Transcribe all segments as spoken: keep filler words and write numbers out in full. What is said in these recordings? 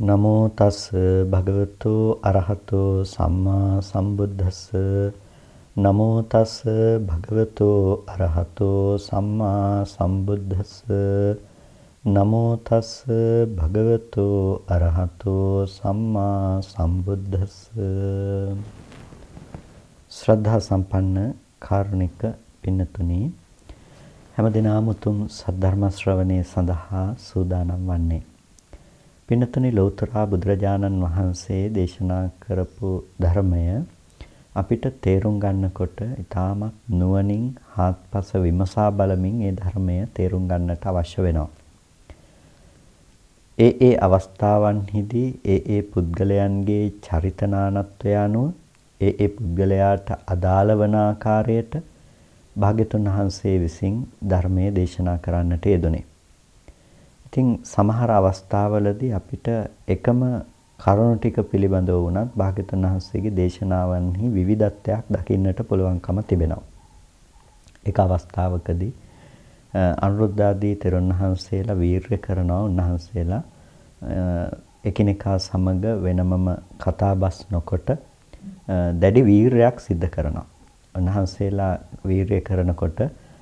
නමෝ තස් භගවතු අරහතෝ සම්මා සම්බුද්දස්ස නමෝ තස් භගවතු අරහතෝ සම්මා සම්බුද්දස්ස නමෝ තස් භගවතු අරහතෝ සම්මා සම්බුද්දස්ස ශ්‍රද්ධා සම්පන්න කාරුණික පින්නතුනි හැමදිනම උතුම් සද්ධර්ම ශ්‍රවණය සඳහා සූදානම් වන්නේ පින්නතුනි ලෞතර බුදුරජාණන් වහන්සේ දේශනා කරපු ධර්මය අපිට තේරුම් ගන්නකොට ඊටමත් නුවණින් හාත්පස විමසා බලමින් ඒ ධර්මය තේරුම් ගන්නට අවශ්‍ය වෙනවා. ඒ ඒ අවස්ථාවන්හිදී ඒ ඒ පුද්ගලයන්ගේ චරිතනානත්වය අනුව ඒ ඒ පුද්ගලයාට අදාළ වන ආකාරයට භාග්‍යතුන් වහන්සේ විසින් ධර්මයේ දේශනා කරන්නට යෙදුනේ. ඉතින් සමහර අවස්ථාවලදී අපිට එකම කරුණු ටික පිළිබඳව වුණත් භාග්‍යතුන් වහන්සේගේ දේශනාවන්හි විවිධත්වයක් දකින්නට පුළුවන්කම තිබෙනවා. එක අවස්ථාවකදී අනුරුද්ධාදී තෙරුන් වහන්සේලා වීරය කරනවා. උන්වහන්සේලා එකිනෙකා සමග වෙනමම කතාබස් නොකොට දැඩි වීරයක් සිද්ධ කරනවා. උන්වහන්සේලා වීරය කරනකොට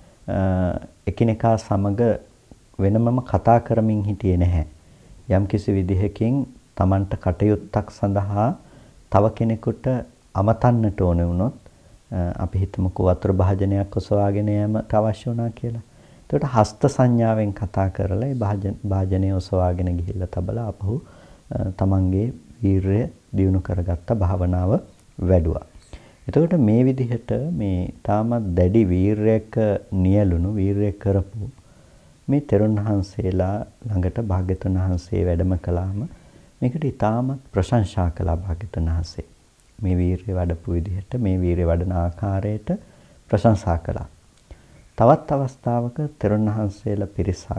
එකිනෙකා සමග වෙනමම කතා කරමින් හිටියේ නැහැ. යම් කිසි විදිහකින් Tamanට කටයුත්තක් සඳහා තව කෙනෙකුට අමතන්නට ඕන වුණොත් අපි හිතමුකෝ වතුර භාජනයක් ඔසවාගෙන යෑමට අවශ්‍ය වුණා කියලා. එතකොට හස්ත සංඥාවෙන් කතා කරලා ඒ භාජනය ඔසවාගෙන ගිහිල්ලා තබලා අපහු Tamanගේ වීරය දියුණු කරගත්ත භාවනාව වැඩුවා. එතකොට මේ විදිහට මේ තාමත් දැඩි වීරයක නියලුණු වීරය කරපු මේ තෙරුන් වහන්සේලා ළඟට භාග්‍යතුන් වහන්සේ වැඩම කළාම මේකට ඉතාමත් ප්‍රශංසා කළා භාග්‍යතුන් වහන්සේ. මේ වීරිය වඩපු විදිහට මේ වීරිය වඩන ආකාරයට ප්‍රශංසා කළා. තවත් අවස්ථාවක තෙරුන් වහන්සේලා පිරිසක්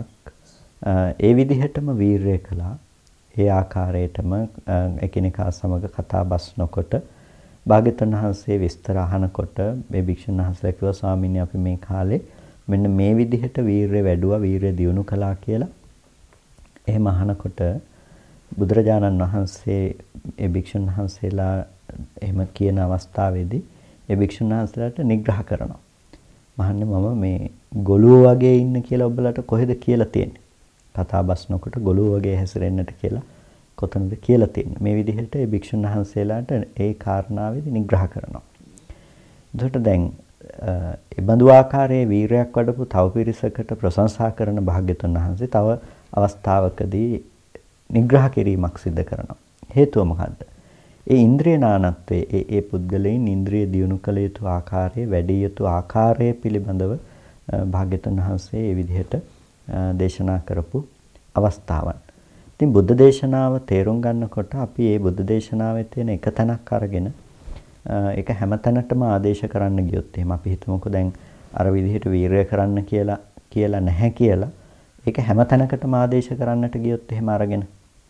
ඒ විදිහටම වීරිය කළා. ඒ ආකාරයටම එකිනෙකා සමග කතා බස් නොකොට භාග්‍යතුන් වහන්සේ විස්තර අහනකොට මේ භික්ෂුන් වහන්සේලා කිව්වා ස්වාමීනි අපි මේ කාලේ මෙන්න මේ විදිහට වීරය වැඩුවා වීරය දියුණු කළා කියලා. එහෙම අහනකොට බුදුරජාණන් වහන්සේ ඒ භික්ෂුන් වහන්සේලා එහෙම කියන අවස්ථාවේදී ඒ භික්ෂුන් වහන්සේලාට නිග්‍රහ කරනවා. මහන්නේ මම මේ ගොළුව වගේ ඉන්න කියලා ඔබලට කොහෙද කියලා තියෙන්නේ? කතා බස් නොකොට ගොළුව වගේ හැසිරෙන්නට කියලා කොතනද කියලා තියෙන්නේ? මේ විදිහට ඒ භික්ෂුන් වහන්සේලාට ඒ කාරණාවේදී නිග්‍රහ කරනවා. එතකොට දැන් ඒ බඳු ආකාරයේ වීරයක් වඩපු තව පිරිසකට ප්‍රශංසා කරන භාග්‍යතුන් වහන්සේ තව අවස්ථාවකදී නිග්‍රහ කිරීමක් සිදු කරනවා. හේතුව මොකද්ද? ඒ ඉන්ද්‍රිය නානත්වයේ ඒ ඒ පුද්ගලයන් ඉන්ද්‍රිය දියුණු කළ යුතු ආකාරයේ වැඩි යුතු ආකාරයේ පිළිබඳව භාග්‍යතුන් වහන්සේ මේ විදිහට දේශනා කරපු අවස්ථාවන්. ඉතින් බුද්ධ දේශනාව තේරුම් ගන්නකොට අපි මේ බුද්ධ දේශනාවේ තියෙන එක තැනක් අරගෙන ඒක හැමතැනටම ආදේශ කරන්න ගියොත් එහෙම අපි හිතමුකෝ දැන් අර විදිහට වීරය කරන්න කියලා කියලා නැහැ කියලා ඒක හැමතැනකටම ආදේශ කරන්නට ගියොත් එහෙම අරගෙන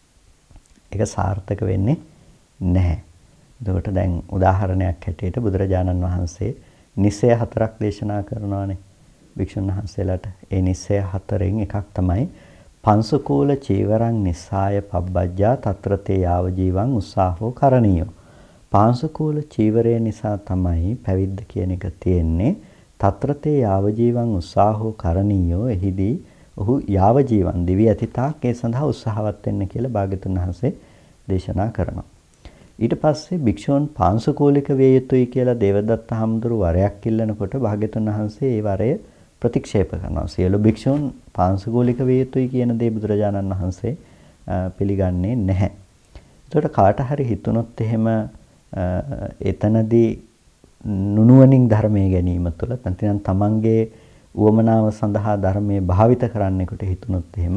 ඒක සාර්ථක වෙන්නේ නැහැ. එතකොට දැන් උදාහරණයක් හැටියට බුදුරජාණන් වහන්සේ නිස්සය හතරක් දේශනා කරනවානේ භික්ෂුන් වහන්සේලාට. ඒ නිස්සය හතරෙන් එකක් තමයි පංසුකූල චීවරං නිස්සාය පබ්බජ්ජා తත්‍රතේ යාව ජීවං උස්සාහෝ කරණීයෝ. පාංශුකූල චීවරය නිසා තමයි පැවිද්ද කියන එක තියෙන්නේ. తත්‍රතේ යාව ජීවං උස්සාහෝ කරණීයෝ. එහිදී ඔහු යාව ජීවං දිවි ඇතිතාක් ඒ සඳහා උත්සාහවත් වෙන්න කියලා භාග්‍යතුන් වහන්සේ දේශනා කරනවා. ඊට පස්සේ භික්ෂූන් පාංශුකූලික වේ යුතුයි කියලා දේවදත්ත හාමුදුරු වරයක් ඉල්ලනකොට භාග්‍යතුන් වහන්සේ ඒ වරය ප්‍රතික්ෂේප කරනවා. සියලු භික්ෂූන් පාංශුකූලික වේ යුතුයි කියන දේ බුදුරජාණන් වහන්සේ පිළිගන්නේ නැහැ. ඒකට කාට හරි හිතුනොත් එහෙම එතනදී නුනුවණින් ධර්මයේ ගැනීම තුළ නැත්නම් තමන්ගේ උවමනාව සඳහා ධර්මයේ භාවිත කරන්නෙකුට හිතුනොත් එහෙම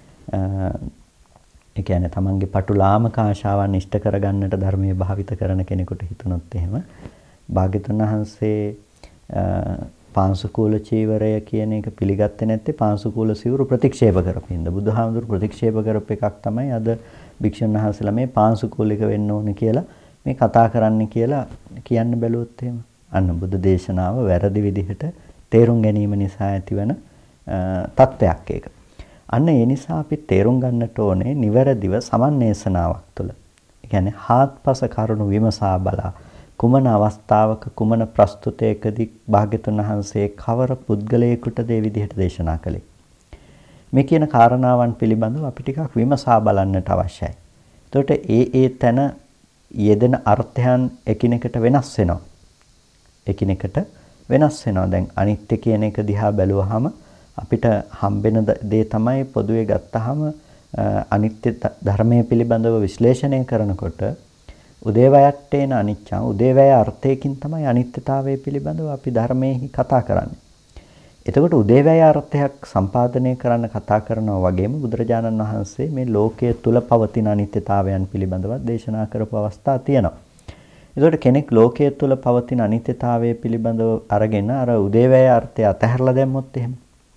ඒ කියන්නේ තමන්ගේ පටු ලාමක ආශාවන් ඉෂ්ට කරගන්නට ධර්මයේ භාවිත කරන කෙනෙකුට හිතුනොත් එහෙම භාග්‍යතුන් වහන්සේ පාංශුකූල චීවරය කියන එක පිළිගත්තේ නැත්තේ පාංශුකූල සිවුරු ප්‍රතික්ෂේප කරපින්ද. බුදුහාමුදුරු ප්‍රතික්ෂේප කරපු එකක් තමයි අද භික්ෂුන් වහන්සේලා මේ පාංශුකූලික වෙන්න ඕනේ කියලා මේ කතා කරන්න කියලා කියන්න බැලුවොත් එහෙම අන්න බුද්ධ දේශනාව වැරදි විදිහට තේරුම් ගැනීම නිසා ඇතිවන තත්ත්වයක් ඒක. අන්න ඒ නිසා අපි තේරුම් ගන්නට ඕනේ නිවැරදිව සමන්වේෂණාවක් තුළ. ඒ කියන්නේ හාත්පස කරුණු විමසා බලා කුමන අවස්ථාවක කුමන ප්‍රස්තුතයකදී භාග්‍යතුන් වහන්සේ කවර පුද්ගලයෙකුට දේ විදිහට දේශනා කළේ. මේ කියන කාරණාවන් පිළිබඳව අපි ටිකක් විමසා බලන්නට අවශ්‍යයි. එතකොට ඒ ඒ තැන යෙදෙන අර්ථයන් එකිනෙකට වෙනස් වෙනවා. එකිනෙකට වෙනස් වෙනවා. දැන් අනිත්‍ය කියන එක දිහා බැලුවහම අපිට හම්බෙන දේ තමයි පොදුවේ ගත්තාම අනිත්‍ය ධර්මයේ පිළිබඳව විශ්ලේෂණය කරනකොට උදේවයට්ටේන අනිච්චං උදේවැය අර්ථයකින් තමයි අනිත්‍යතාවය පිළිබඳව අපි ධර්මයේහි කතා කරන්නේ. එතකොට උදේවැය අර්ථයක් සම්පාදනය කරන්න කතා කරනවා වගේම බුදුරජාණන් වහන්සේ මේ ලෝකයේ තුල පවතින අනිත්‍යතාවයන් පිළිබඳව දේශනා කරපු අවස්ථා තියෙනවා. එතකොට කෙනෙක් ලෝකයේ තුල පවතින අනිත්‍යතාවය පිළිබඳව අරගෙන අර උදේවැය අර්ථය අතහැරලා දැම්මොත් එහෙම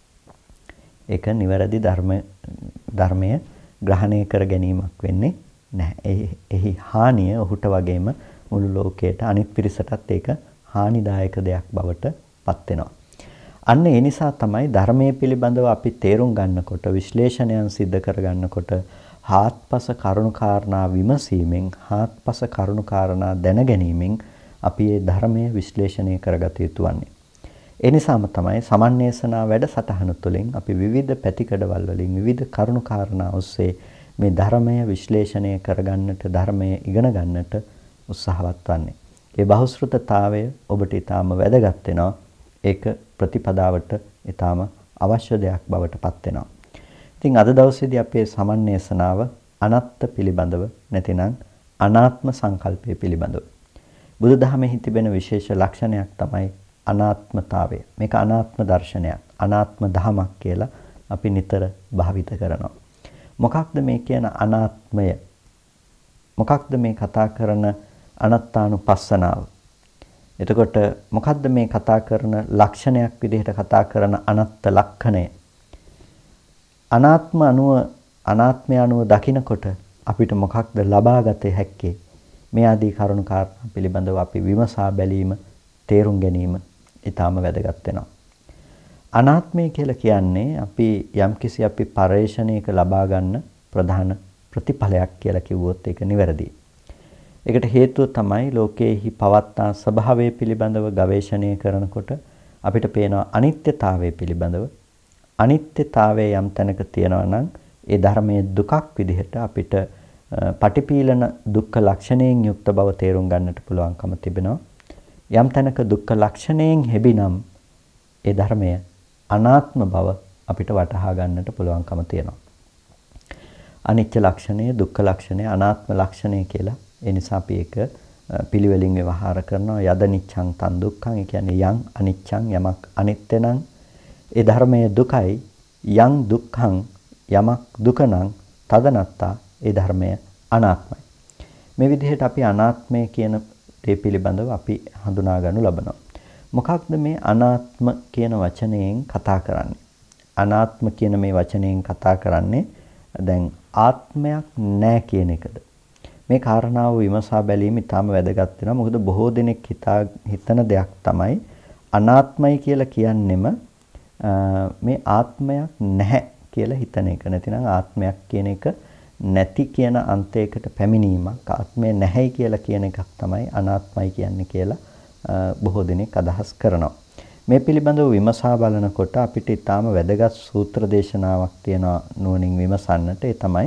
ඒක නිවැරදි ධර්ම ධර්මයේ ග්‍රහණය කර ගැනීමක් වෙන්නේ නැහැ. එහි හානිය ඔහුට වගේම මුළු ලෝකයට අනිත් පිරිසටත් ඒක හානිදායක දෙයක් බවට පත් වෙනවා. අන්න ඒ නිසා තමයි ධර්මයේ පිළිබඳව අපි තේරුම් ගන්නකොට විශ්ලේෂණයන් සිද්ධ කර ගන්නකොට හාත්පස කරුණාකාරණා විමසීමෙන් හාත්පස කරුණාකාරණා දැන ගැනීමෙන් අපි මේ ධර්මයේ විශ්ලේෂණය කරගත යුතු වන්නේ. ඒ නිසාම තමයි සමන්වේෂණා වැඩසටහන තුළින් අපි විවිධ පැතිකඩවල් වලින් විවිධ කරුණාකාරණා ඔස්සේ මේ ධර්මය විශ්ලේෂණය කරගන්නට ධර්මය ඉගෙන ගන්නට උත්සාහවත් වන්නේ. ඒ බහුශ්‍රතතාවය ඔබට ඊටාම වැදගත් වෙනවා. ඒක ප්‍රතිපදාවට ඊටාම අවශ්‍ය දෙයක් බවට පත් වෙනවා. ඉතින් අද දවසේදී අපේ සමන්වේෂණාව අනාත්ම පිළිබඳව නැතිනම් අනාත්ම සංකල්පය පිළිබඳව. බුදුදහමෙහි තිබෙන විශේෂ ලක්ෂණයක් තමයි අනාත්මතාවය. මේක අනාත්ම දර්ශනයක්. අනාත්ම දහමක් කියලා අපි නිතර භාවිත කරනවා. මොකක්ද මේ කියන අනාත්මය? මොකක්ද මේ කතා කරන අනත්තානුපස්සනාව? එතකොට මොකක්ද මේ කතා කරන ලක්ෂණයක් විදිහට කතා කරන අනත්ත් ලක්ෂණය? අනාත්ම අනුව අනාත්මය අනුව දකිනකොට අපිට මොකක්ද ලබාගත හැක්කේ? මේ ආදී කරුණු කාරණා පිළිබඳව අපි විමසා බැලීම තේරුම් ගැනීම ඊටාම වැදගත් වෙනවා. අනාත්මය කියලා කියන්නේ අපි යම්කිසි අපි පරිශ්‍රණයක ලබා ගන්න ප්‍රධාන ප්‍රතිඵලයක් කියලා කිව්වොත් ඒක නිවැරදියි. ඒකට හේතුව තමයි ලෝකයේහි පවත්නා ස්වභාවය පිළිබඳව ගවේෂණය කරනකොට අපිට පේනවා අනිත්‍යතාවය පිළිබඳව. අනිත්‍යතාවයේ යම් තැනක තියෙනවා නම් ඒ ධර්මයේ දුකක් විදිහට අපිට පටිපීලන දුක්ඛ ලක්ෂණයෙන් යුක්ත බව තේරුම් ගන්නට පුළුවන්කම තිබෙනවා. යම් තැනක දුක්ඛ ලක්ෂණයෙන් හැබිනම් ඒ ධර්මය අනාත්ම බව අපිට වටහා ගන්නට පුළුවන්කම තියෙනවා. අනිත්‍ය ලක්ෂණය, දුක්ඛ ලක්ෂණය, අනාත්ම ලක්ෂණය කියලා. ඒ නිසා අපි ඒක පිළිවෙලින් ව්‍යවහාර කරනවා. යද නිච්ඡං තන් දුක්ඛං. ඒ කියන්නේ යම් අනිච්ඡං යමක් අනිත්‍ය නම් ඒ ධර්මයේ දුකයි. යම් දුක්ඛං යමක් දුක නම් තදනත්තා ඒ ධර්මය අනාත්මයි. මේ විදිහට අපි අනාත්මය කියන දේ පිළිබඳව අපි හඳුනා ගන්නු ලබනවා. මොකක්ද මේ අනාත්ම කියන වචනයෙන් කතා කරන්නේ? අනාත්ම කියන මේ වචනයෙන් කතා කරන්නේ දැන් ආත්මයක් නැහැ කියන එකද? මේ කාරණාව විමසා බැලීම ඉතාම වැදගත් වෙනවා. මොකද බොහෝ දෙනෙක් හිතා හිතන දෙයක් තමයි අනාත්මයි කියලා කියන්නෙම මේ ආත්මයක් නැහැ කියලා හිතන එක. නැතිනම් ආත්මයක් කියන එක නැති කියන අන්තයකට පැමිණීමක්. ආත්මය නැහැයි කියලා කියන එකක් තමයි අනාත්මයි කියන්නේ කියලා බොහෝ දෙනෙක් අදහස් කරනවා. මේ පිළිබඳව විමසා බලනකොට අපිට ඊටාම වැදගත් සූත්‍ර දේශනාවක් තියෙනවා නුවණින් විමසන්නට. ඒ තමයි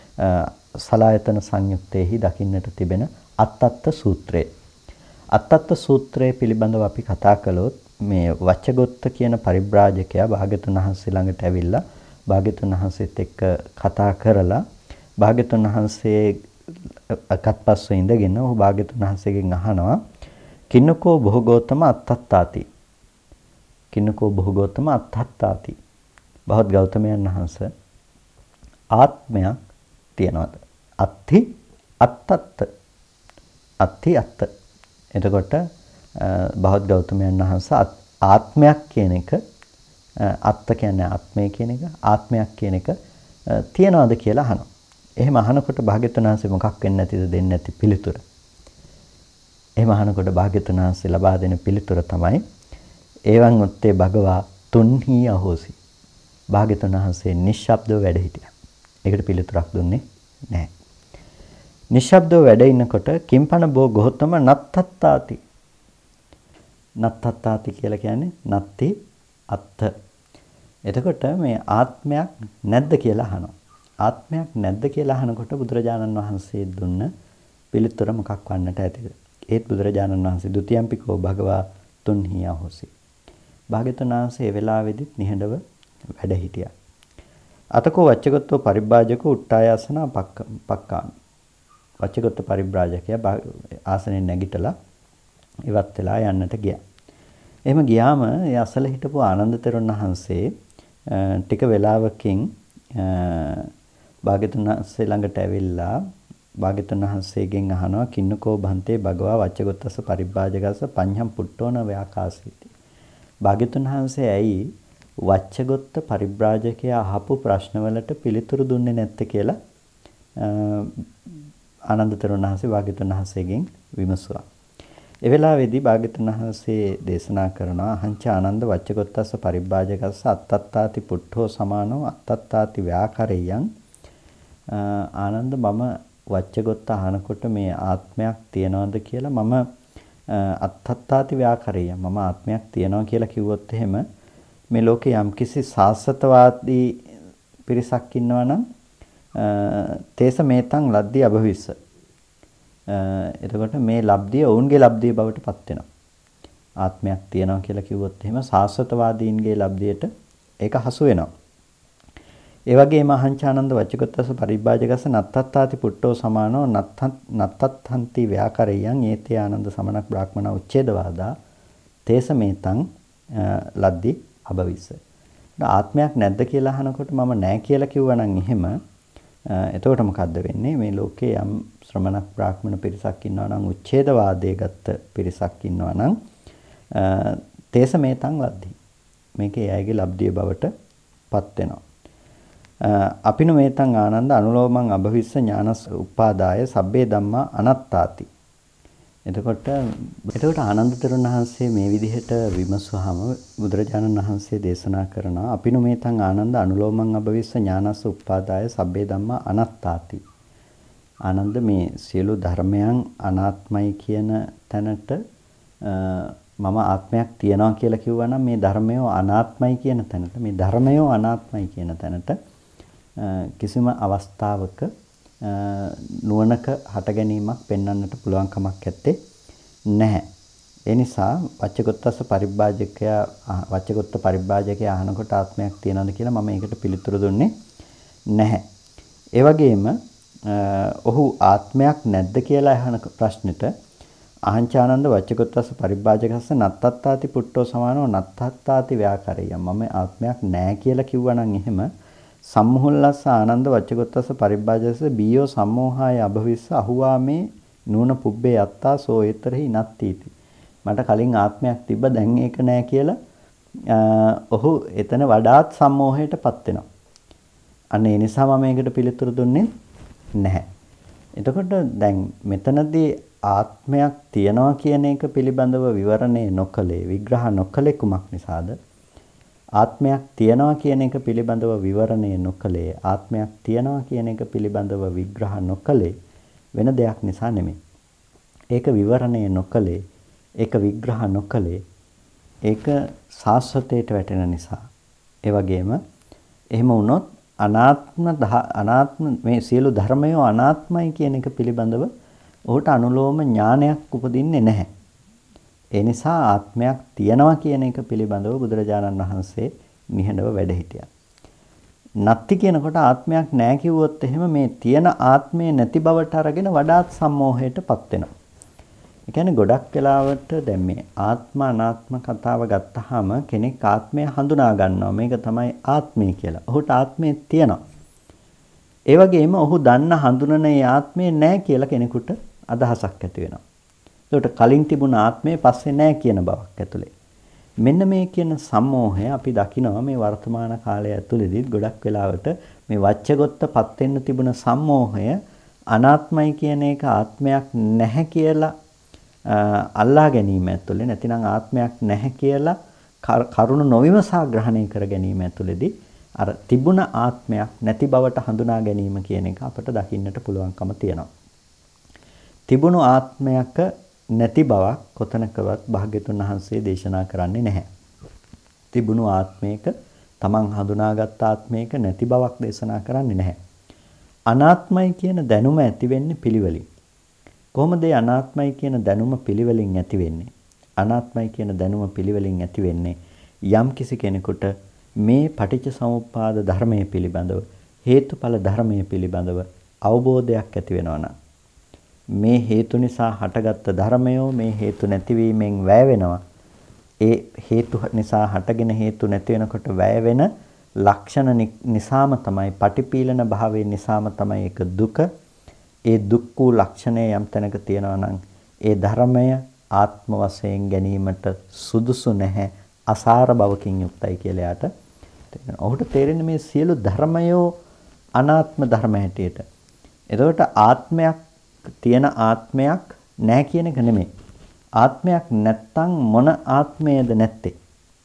සලායතන සංයුත්තේහි දකින්නට තිබෙන අත්තත්ත සූත්‍රය. අත්තත්ත සූත්‍රය පිළිබඳව අපි කතා කළොත් මේ වච්චගොත්ත කියන පරිබ්‍රාජකයා භාග්‍යතුන් වහන්සේ ළඟට ඇවිල්ලා භාග්‍යතුන් වහන්සේත් එක්ක කතා කරලා භාග්‍යතුන් වහන්සේ අකත්පස්ව ඉඳගෙන ඔහු භාග්‍යතුන් වහන්සේගෙන් අහනවා කින්නකෝ බොහෝගෝතම අත්තත්තාති. කින්නකෝ බොහෝගෝතම අත්තත්තාති. බහත් ගෞතමයන් වහන්සේ ආත්මයක් තියනවාද? අත්ති අත්තත්ත. අත්ති අත්ත. එතකොට බහත් ගෞතමයන් වහන්සේ ආත්මයක් කියන එක අත්ත කියන්නේ ආත්මය කියන එක ආත්මයක් කියන එක තියනවාද කියලා අහනවා. එහෙම අහනකොට භාග්‍යවතුන් වහන්සේ මොකක් වෙන්නේ නැතිද දෙන්නේ නැති පිළිතුර. එහෙම අහනකොට භාග්‍යවතුන් වහන්සේ ලබා දෙන පිළිතුර තමයි එවං උත්තේ භගවා තුන්හි අහෝසි. භාග්‍යතුන් වහන්සේ නිශ්ශබ්දව වැඩ හිටියා. ඒකට පිළිතුරක් දුන්නේ නැහැ. නිශ්ශබ්දව වැඩ ඉන්නකොට කිම්පන බෝ ගෞතම නත්තත්තාති. නත්තත්තාති කියලා කියන්නේ නත්ති අත්ත. එතකොට මේ ආත්මයක් නැද්ද කියලා අහනවා. ආත්මයක් නැද්ද කියලා අහනකොට බුදුරජාණන් වහන්සේ දුන්න පිළිතුර මොකක් වන්නට ඇතිද? ඒත් බුදුරජාණන් වහන්සේ ဒ ුතියම්පිකෝ භගවා තුන්හි අහෝසි. භාග්‍යතුන් වහන්සේ ඒ වෙලාවේදීත් නිහඬව වැඩ හිටියා. අතකෝ වච්චගතෝ පරිබ්‍රාජකෝ උට්ටායාසන පක්කාමි. වච්චගත පරිබ්‍රාජකයා ආසනෙන් නැගිටලා ඉවත් වෙලා යන්නට ගියා. එහෙම ගියාම ඒ අසල හිටපු ආනන්ද තෙරුන් වහන්සේ ටික වෙලාවකින් භාග්‍යතුන් වහන්සේ ළඟට ඇවිල්ලා භාග්‍යතුන් වහන්සේගෙන් අහනවා කින්නකෝ බන්තේ භගවා වච්චගතස්ස පරිබ්‍රාජකස්ස පඤ්ඤම් පුට්ටෝන ව්‍යාකාසීති. භාග්‍යතුන් වහන්සේ ඇයි වච්චගොත්ත පරිබ්‍රාජකයා අහපු ප්‍රශ්නවලට පිළිතුරු දුන්නේ නැත්තේ කියලා ආනන්ද තෙරුන් වහන්සේ භාග්‍යතුන් වහන්සේගෙන් විමසුවා. ඒ වෙලාවේදී භාග්‍යතුන් වහන්සේ දේශනා කරනවා අහංච ආනන්ද වච්චගොත්තස්ස පරිබ්‍රාජකස්ස අත්තත්තාති පුට්ඨෝ සමානෝ අත්තත්තාති ව්‍යාකරෙයං. ආනන්ද මම වච්චගොත්ත අහනකොට මේ ආත්මයක් තියනවද කියලා මම අත්තත්තාති ව්‍යාකරෙයං මම ආත්මයක් තියනවා කියලා කිව්වොත් එහෙම මේ ලෝකේ යම්කිසි සාස්වතවාදී පිරිසක් ඉන්නවා නම් තේස මේතං ලද්දී අභවිස්ස. එතකොට මේ ලබ්ධිය ඔවුන්ගේ ලබ්ධිය බවට පත් වෙනවා. ආත්මයක් තියනවා කියලා කිව්වොත් එහෙම සාස්වතවාදීන්ගේ ලබ්ධියට ඒක හසු වෙනවා. ඒ වගේම අහංචානන්ද වච්චගතස්ස පරිබ්‍රාජකස්ස නත්තත්තාති පුට්ටෝ සමානෝ නත්තත්හන්ති ව්‍යාකරෙයං ඒතේ ආනන්ද සමනක් බ්‍රාහ්මණ උච්ඡේදවාදා තේස මේතං ලද්දී අභවිස්ස. ආත්මයක් නැද්ද කියලා අහනකොට මම නැහැ කියලා කිව්වනම් එහෙම එතකොට මොකද්ද වෙන්නේ? මේ ලෝකේ යම් ශ්‍රමණක් බ්‍රාහ්මණ පිරිසක් ඉන්නවා නම් උච්ඡේදවාදයේ ගත්ත පිරිසක් ඉන්නවා නම් තේස මේතං ලද්දී. මේකේ අයගේ ලබ්ධිය බවට පත් වෙනවා. අපිනු මේතං ආනන්ද අනුලෝමං අභවිස්ස ඥානස් උපාදාය සබ්බේ ධම්මා අනත්තාති. එතකොට එතකොට ආනන්ද තෙරුන් වහන්සේ මේ විදිහට විමසුවාම බුදුරජාණන් වහන්සේ දේශනා කරනවා අපිනු මේතං ආනන්ද අනුලෝමං අභවිස්ස ඥානස් උපාදාය සබ්බේ ධම්මා අනත්තාති. ආනන්ද මේ සියලු ධර්මයන් අනාත්මයි කියන තැනට මම ආත්මයක් තියනවා කියලා කිව්වනම් මේ ධර්මය අනාත්මයි කියන තැනට මේ ධර්මය අනාත්මයි කියන තැනට කිසිම අවස්ථාවක නුවණක හට ගැනීමක් පෙන්වන්නට පුළුවන් කමක් නැත්තේ නැහැ. ඒ නිසා වච්චගොත්තස්ස පරිබ්‍රාජකයා වච්චගොත්ත පරිබ්‍රාජකයා අහනකොට ආත්මයක් තියනවද කියලා මම ඒකට පිළිතුරු දුන්නේ නැහැ. ඒ වගේම ඔහු ආත්මයක් නැද්ද කියලා අහන ප්‍රශ්නෙට අහංචානන්ද වච්චගොත්තස්ස පරිබ්‍රාජකස්ස නත්තත්තාති පුට්ටෝ සමානෝ නත්තත්තාති ව්‍යාකරෙයං මම ආත්මයක් නැහැ කියලා කිව්වනම් එහෙම සම්මුහල්ලස්ස ආනන්ද වච්චගොත්තස්ස පරිබ්‍රාජකස්ස බීයෝ සම්මෝහාය අභවිස්ස අහුවාමේ නූන පුබ්බේ යත්තා සෝ ඒතරෙහි නත්තීති. මට කලින් ආත්මයක් තිබ්බ දැන් ඒක නැහැ කියලා ඔහු එතන වඩාත් සම්මෝහයටපත් වෙනවා. අන්න ඒ නිසා මම මේකට පිළිතුරු දුන්නේ නැහැ. එතකොට දැන් මෙතනදී ආත්මයක් තියනවා කියන එක පිළිබඳව විවරණේ නොකලේ විග්‍රහ නොකලේ කුමක් නිසාද? ආත්මයක් තියනවා කියන එක පිළිබඳව විවරණේ නොකලේ ආත්මයක් තියනවා කියන එක පිළිබඳව විග්‍රහ නොකලේ වෙන දෙයක් නිසා නෙමෙයි. ඒක විවරණේ නොකලේ ඒක විග්‍රහ නොකලේ ඒක සාස්වතයට වැටෙන නිසා. ඒ වගේම එහෙම වුණොත් අනාත්ම අනාත්ම මේ සියලු ධර්මය අනාත්මයි කියන එක පිළිබඳව ඔහුට අනුලෝම ඥානයක් උපදින්නේ නැහැ. ඒ නිසා ආත්මයක් තියනවා කියන එක පිළිබඳව බුදුරජාණන් වහන්සේ නිහඬව වැඩ හිටියා. නැති කියනකොට ආත්මයක් නැහැ කිව්වොත් එහෙම මේ තියෙන ආත්මය නැති බවට අරගෙන වඩාත් සම්මෝහයටපත් වෙනවා. ඒ කියන්නේ ගොඩක් වෙලාවට දැන් මේ ආත්ම අනාත්ම කතාව ගත්තාම කෙනෙක් ආත්මය හඳුනා ගන්නවා. මේක තමයි ආත්මය කියලා. ඔහුට ආත්මය තියෙනවා. ඒ වගේම ඔහු දන්න හඳුනන ඒ ආත්මය නැහැ කියලා කෙනෙකුට අදහසක් ඇති වෙනවා. ඒකට කලින් තිබුණ ආත්මය පස්සේ නැහැ කියන බවක් ඇතුලේ. මෙන්න මේ කියන සම්මෝහය අපි දකිනවා මේ වර්තමාන කාලය ඇතුළේදීත් ගොඩක් වෙලාවට මේ වච්චගොත්තපත් වෙන්න තිබුණ සම්මෝහය අනාත්මයි කියන එක ආත්මයක් නැහැ කියලා අල්ලා ගැනීම ඇතුලේ නැතිනම් ආත්මයක් නැහැ කියලා කරුණ නොවිමසා ග්‍රහණය කර ගැනීම ඇතුලේදී අර තිබුණ ආත්මයක් නැති බවට හඳුනා ගැනීම කියන එක අපට දකින්නට පුළුවන්කම තියෙනවා. තිබුණු ආත්මයක නැති බවක් කොතනකවත් භාග්‍යතුන් වහන්සේ දේශනා කරන්නේ නැහැ. තිබුණු ආත්මයක තමන් හඳුනාගත් ආත්මයක නැති බවක් දේශනා කරන්නේ නැහැ. අනාත්මයි කියන දැනුම ඇති වෙන්නේ පිළිවෙලින්. කොහොමද මේ අනාත්මයි කියන දැනුම පිළිවෙලින් ඇති වෙන්නේ? අනාත්මයි කියන දැනුම පිළිවෙලින් ඇති වෙන්නේ යම් කිසි කෙනෙකුට මේ පටිච්ච සමුප්පාද ධර්මයේ පිළිබඳව හේතුඵල ධර්මයේ පිළිබඳව අවබෝධයක් ඇති වෙනවා නම් මේ හේතු නිසා හටගත්ත ධර්මයෝ මේ හේතු නැතිවීමෙන් වැය වෙනවා. ඒ හේතු නිසා හටගෙන හේතු නැති වෙනකොට වැය වෙන ලක්ෂණ නිසාම තමයි පටිපීලන භාවයේ නිසාම තමයි ඒක දුක. ඒ දුක් වූ ලක්ෂණය යම් තැනක තියෙනවා නම් ඒ ධර්මය ආත්ම වශයෙන් ගැනීමට සුදුසු නැහැ. අසාර බවකින් යුක්තයි කියලා යාට තේරෙනවා. ඔහුට තේරෙන්නේ මේ සියලු ධර්මයෝ අනාත්ම ධර්ම හැටියට. එතකොට ආත්මයක් තියෙන ආත්මයක් නැහැ කියන එක නෙමෙයි. ආත්මයක් නැත්තම් මොන ආත්මයේද නැත්තේ?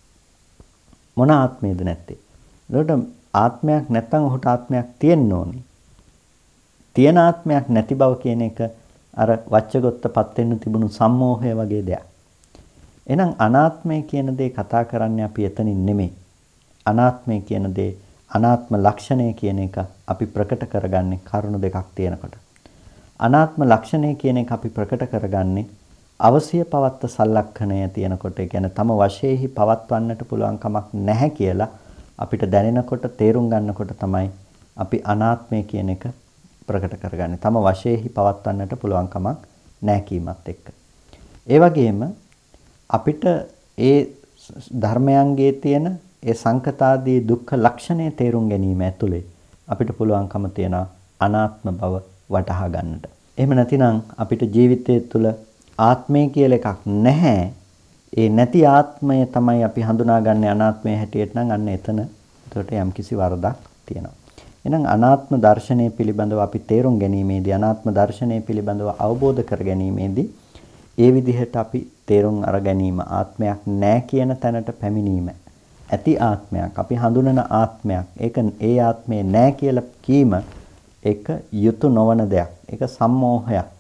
මොන ආත්මයේද නැත්තේ? එතකොට ආත්මයක් නැත්තම් ඔහුට ආත්මයක් තියෙන්න ඕනේ. තියෙන ආත්මයක් නැති බව කියන එක අර වච්චගොත්තපත් වෙන්න තිබුණු සම්මෝහය වගේ දෙයක්. එහෙනම් අනාත්මය කියන දේ කතා කරන්නේ අපි එතනින් නෙමෙයි. අනාත්මය කියන දේ අනාත්ම ලක්ෂණය කියන එක අපි ප්‍රකට කරගන්නේ කරුණු දෙකක් තියෙනකොට. අනාත්ම ලක්ෂණය කියන එක අපි ප්‍රකට කරගන්නේ අවශ්‍ය පවත්ත සලක්ෂණය තියෙනකොට. ඒ කියන්නේ තම වශයෙන්හි පවත්වන්නට පුළුවන් කමක් නැහැ කියලා අපිට දැනෙනකොට තේරුම් ගන්නකොට තමයි අපි අනාත්මය කියන එක ප්‍රකට කරගන්නේ. තම වශයෙන්හි පවත්වන්නට පුළුවන් කමක් නැහැ කීමත් එක්ක. ඒ වගේම අපිට ඒ ධර්මයන්ගේ තියෙන ඒ සංකතාදී දුක්ඛ ලක්ෂණය තේරුම් ගැනීම ඇතුලේ අපිට පුළුවන්කම තියෙන අනාත්ම බව වටහා ගන්නට. එහෙම නැතිනම් අපිට ජීවිතය තුළ ආත්මය කියලා එකක් නැහැ. ඒ නැති ආත්මය තමයි අපි හඳුනාගන්නේ අනාත්මය හැටියට නම් අන්න එතන එතකොට යම්කිසි වරදක් තියෙනවා. එහෙනම් අනාත්ම දර්ශනය පිළිබඳව අපි තේරුම් ගැනීමේදී අනාත්ම දර්ශනය පිළිබඳව අවබෝධ කර ගැනීමේදී ඒ විදිහට අපි තේරුම් අර ගැනීම ආත්මයක් නැහැ කියන තැනට පැමිණීම ඇති ආත්මයක් අපි හඳුනන ආත්මයක් ඒක ඒ ආත්මේ නැහැ කියලා කීම ඒක යුතු නොවන දෙයක් ඒක සම්මෝහයක්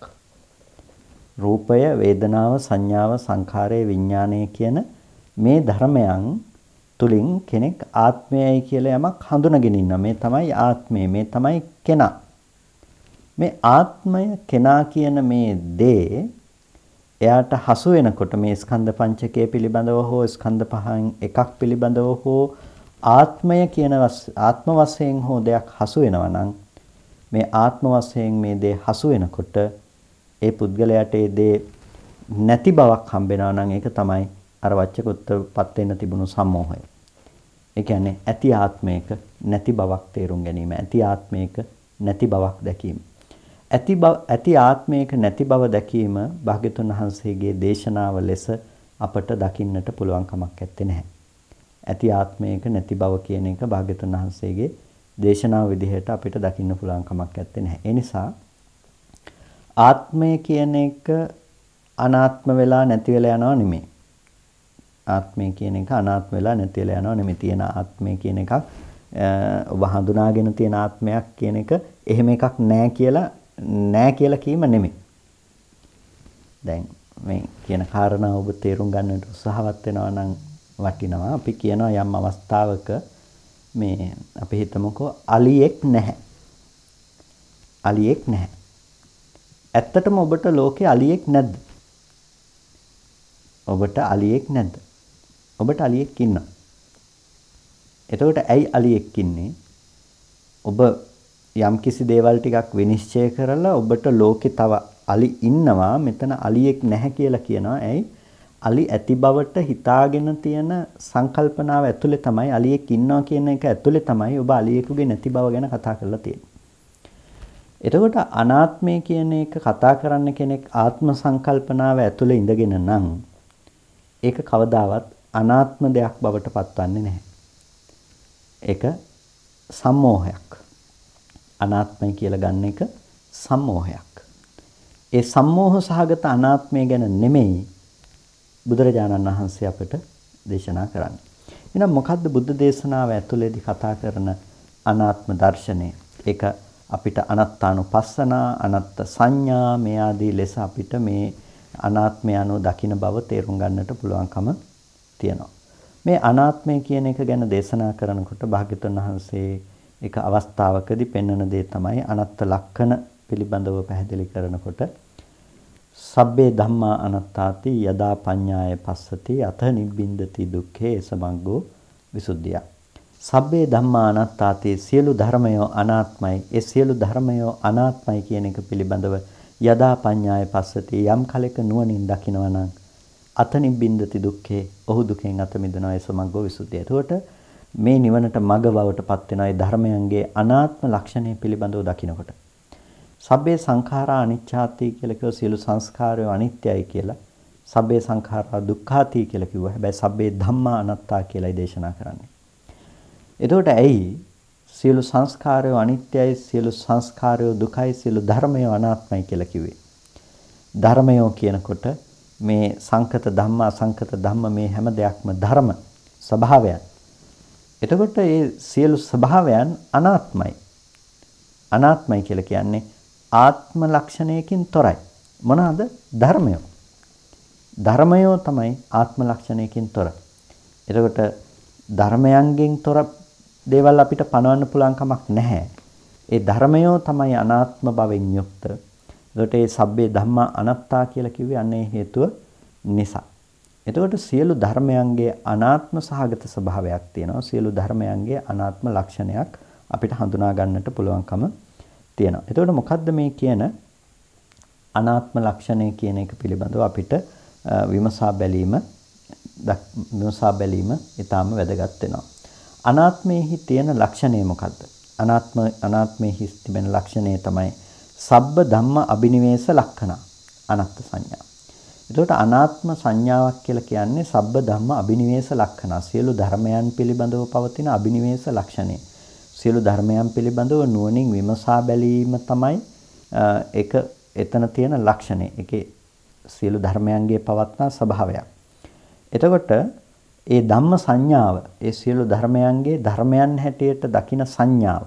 රූපය වේදනාව සංඥාව සංඛාරය විඥානය කියන මේ ධර්මයන් තුලින් කෙනෙක් ආත්මයයි කියලා යමක් හඳුනගෙන ඉන්නවා මේ තමයි ආත්මය මේ තමයි කෙනා මේ ආත්මය කෙනා කියන මේ දේ එයාට හසු වෙනකොට මේ ස්කන්ධ පංචකය පිළිබඳව හෝ ස්කන්ධ පහෙන් එකක් පිළිබඳව හෝ ආත්මය කියන ආත්ම වශයෙන් හෝ දෙයක් හසු වෙනවා නම් මේ ආත්ම වශයෙන් මේ දේ හසු වෙනකොට ඒ පුද්ගලයාට ඒ දේ නැති බවක් හම්බෙනවා නම් ඒක තමයි අර වච්චකොත්තපත් වෙන්න තිබුණු සම්මෝහය. ඒ කියන්නේ ඇති ආත්මයක නැති බවක් තේරුම් ගැනීම, ඇති ආත්මයක නැති බවක් දැකීම. ඇති බව ඇති ආත්මයක නැති බව දැකීම භාග්‍යතුන් වහන්සේගේ දේශනාව ලෙස අපට දකින්නට පුළුවන් කමක් නැත්තේ නැහැ. ඇති ආත්මයක නැති බව කියන එක භාග්‍යතුන් වහන්සේගේ දේශනාව විදිහට අපිට දකින්න පුළුවන් කමක් නැත්තේ නැහැ. ඒ නිසා ආත්මය කියන එක අනාත්ම වෙලා නැති වෙලා යනවා නෙමෙයි. ආත්මය කියන එක අනාත්ම වෙලා නැති වෙලා යනවා නෙමෙයි. තියෙන ආත්මය කියන එකක් ඔබ හඳුනාගෙන තියෙන ආත්මයක් කියන එක එහෙම එකක් නැහැ කියලා නෑ කියලා කීම නෙමෙයි. දැන් මේ කියන කාරණා ඔබ තේරුම් ගන්නට උත්සාහවත් වෙනවා නම් වටිනවා. අපි කියනවා යම් අවස්ථාවක මේ අපි හිතමුකෝ අලියෙක් නැහැ. අලියෙක් නැහැ. ඇත්තටම ඔබට ලෝකේ අලියෙක් නැද්ද? ඔබට අලියෙක් නැද්ද? ඔබට අලියෙක් ඉන්නවා. එතකොට ඇයි අලියෙක් ඉන්නේ? ඔබ යම් කිසි දේවල් ටිකක් විනිශ්චය කරලා ඔබට ලෝකේ තව අලි ඉන්නවා මෙතන අලියෙක් නැහැ කියලා කියනවා. ඇයි? අලි ඇති බවට හිතාගෙන තියෙන සංකල්පනාව ඇතුලේ තමයි අලියෙක් ඉන්නවා කියන එක ඇතුලේ තමයි ඔබ අලියෙකුගේ නැති බව ගැන කතා කරලා තියෙන්නේ. එතකොට අනාත්මය කියන එක කතා කරන්න කෙනෙක් ආත්ම සංකල්පනාව ඇතුලේ ඉඳගෙන නම් ඒක කවදාවත් අනාත්ම දෙයක් බවට පත්වන්නේ නැහැ. ඒක සම්මෝහයක්. අනාත්මය කියලා ගන්න එක සම්මෝහයක්. ඒ සම්මෝහ සහගත අනාත්මය ගැන නෙමෙයි බුදුරජාණන් වහන්සේ අපට දේශනා කරන්නේ. එහෙනම් මොකද්ද බුද්ධ දේශනාව ඇතුළේදී කතා කරන අනාත්ම දර්ශනය? ඒක අපිට අනත්තානුපස්සනා, අනත්ත් සංඥා මේ ආදී ලෙස අපිට මේ අනාත්මය අනුව දකින බව තේරුම් ගන්නට පුළුවන්කම තියෙනවා. මේ අනාත්මය කියන එක ගැන දේශනා කරනකොට භාග්‍යවතුන් වහන්සේ එක අවස්ථාවකදී පෙන්වන දේ තමයි අනත්ත් ලක්ෂණ පිළිබඳව පැහැදිලි කරනකොට සබ්බේ ධම්මා අනත්තාති යදා පඤ්ඤාය පස්සති අත නිබ්බින්දති දුක්ඛේ සමග්ගෝ විසුද්ධිය. සබ්බේ ධම්මා අනත්තාති සියලු ධර්මයෝ අනාත්මයි. ඒ සියලු ධර්මයෝ අනාත්මයි කියන එක පිළිබඳව යදා පඤ්ඤාය පස්සති යම් කලක නුවණින් දකිනවා නම් අත නිබ්බින්දති දුක්ඛේ ඔහු දුකෙන් අත මිදෙනවා ඒ සමග්ගෝ විසුද්ධිය. එතකොට මේ නිවනට මඟ බවට පත් වෙනා ඒ ධර්මයන්ගේ අනාත්ම ලක්ෂණය පිළිබඳව දකිනකොට සබ්බේ සංඛාරා අනිච්ඡාති කියලා කිව්ව සියලු සංස්කාරය අනිත්‍යයි කියලා. සබ්බේ සංඛාරා දුක්ඛාති කියලා කිව්වා. හැබැයි සබ්බේ ධම්මා අනාත්තා කියලායි දේශනා කරන්නේ. එතකොට ඇයි සියලු සංස්කාරය අනිත්‍යයි, සියලු සංස්කාරය දුකයි, සියලු ධර්මය අනාත්මයි කියලා කිව්වේ? ධර්මය කියනකොට මේ සංකත ධම්ම, අසංකත ධම්ම මේ හැම දෙයක්ම ධර්ම ස්වභාවයන්. එතකොට මේ සියලු ස්වභාවයන් අනාත්මයි. අනාත්මයි කියලා කියන්නේ ආත්ම ලක්ෂණයකින් තොරයි. මොනවාද? ධර්මය. ධර්මය තමයි ආත්ම ලක්ෂණයකින් තොර. එතකොට ධර්මයන්ගෙන් තොර දේවල් අපිට පනවන්න පුළුවන් කමක් නැහැ. ඒ ධර්මය තමයි අනාත්ම භවෙන් යුක්ත. එතකොට මේ සබ්බේ ධම්මා අනාත්තා කියලා කිව්වේ අන්නේ හේතුව නිසා. එතකොට සියලු ධර්මයන්ගේ අනාත්ම සහගත ස්වභාවයක් තියෙනවා. සියලු ධර්මයන්ගේ අනාත්ම ලක්ෂණයක් අපිට හඳුනා ගන්නට පුළුවන්කම තියෙනවා. එතකොට මොකද්ද මේ කියන අනාත්ම ලක්ෂණය කියන එක පිළිබඳව අපිට විමසා බැලීම විමසා බැලීම ඊටාම වැදගත් වෙනවා. අනාත්මයේ තියෙන ලක්ෂණය මොකද්ද? අනාත්ම අනාත්මයේ තිබෙන ලක්ෂණය තමයි සබ්බ ධම්ම අබිනිවේෂ ලක්ෂණ අනාත්ම සංඥා. එතකොට අනාත්ම සංඥාවක් කියලා කියන්නේ සබ්බ ධම්ම අබිනිවේෂ ලක්ෂණ. සියලු ධර්මයන් පිළිබඳව පවතින අබිනිවේෂ ලක්ෂණය. සියලු ධර්මයන් පිළිබඳව නුවණින් විමසා බැලීම තමයි ඒක එතන තියෙන ලක්ෂණය. ඒකේ සියලු ධර්මයන්ගේ පවත්නා ස්වභාවයක්. එතකොට ඒ ධම්ම සංඥාව, ඒ සියලු ධර්මයන්ගේ ධර්මයන් හැටියට දකින සංඥාව,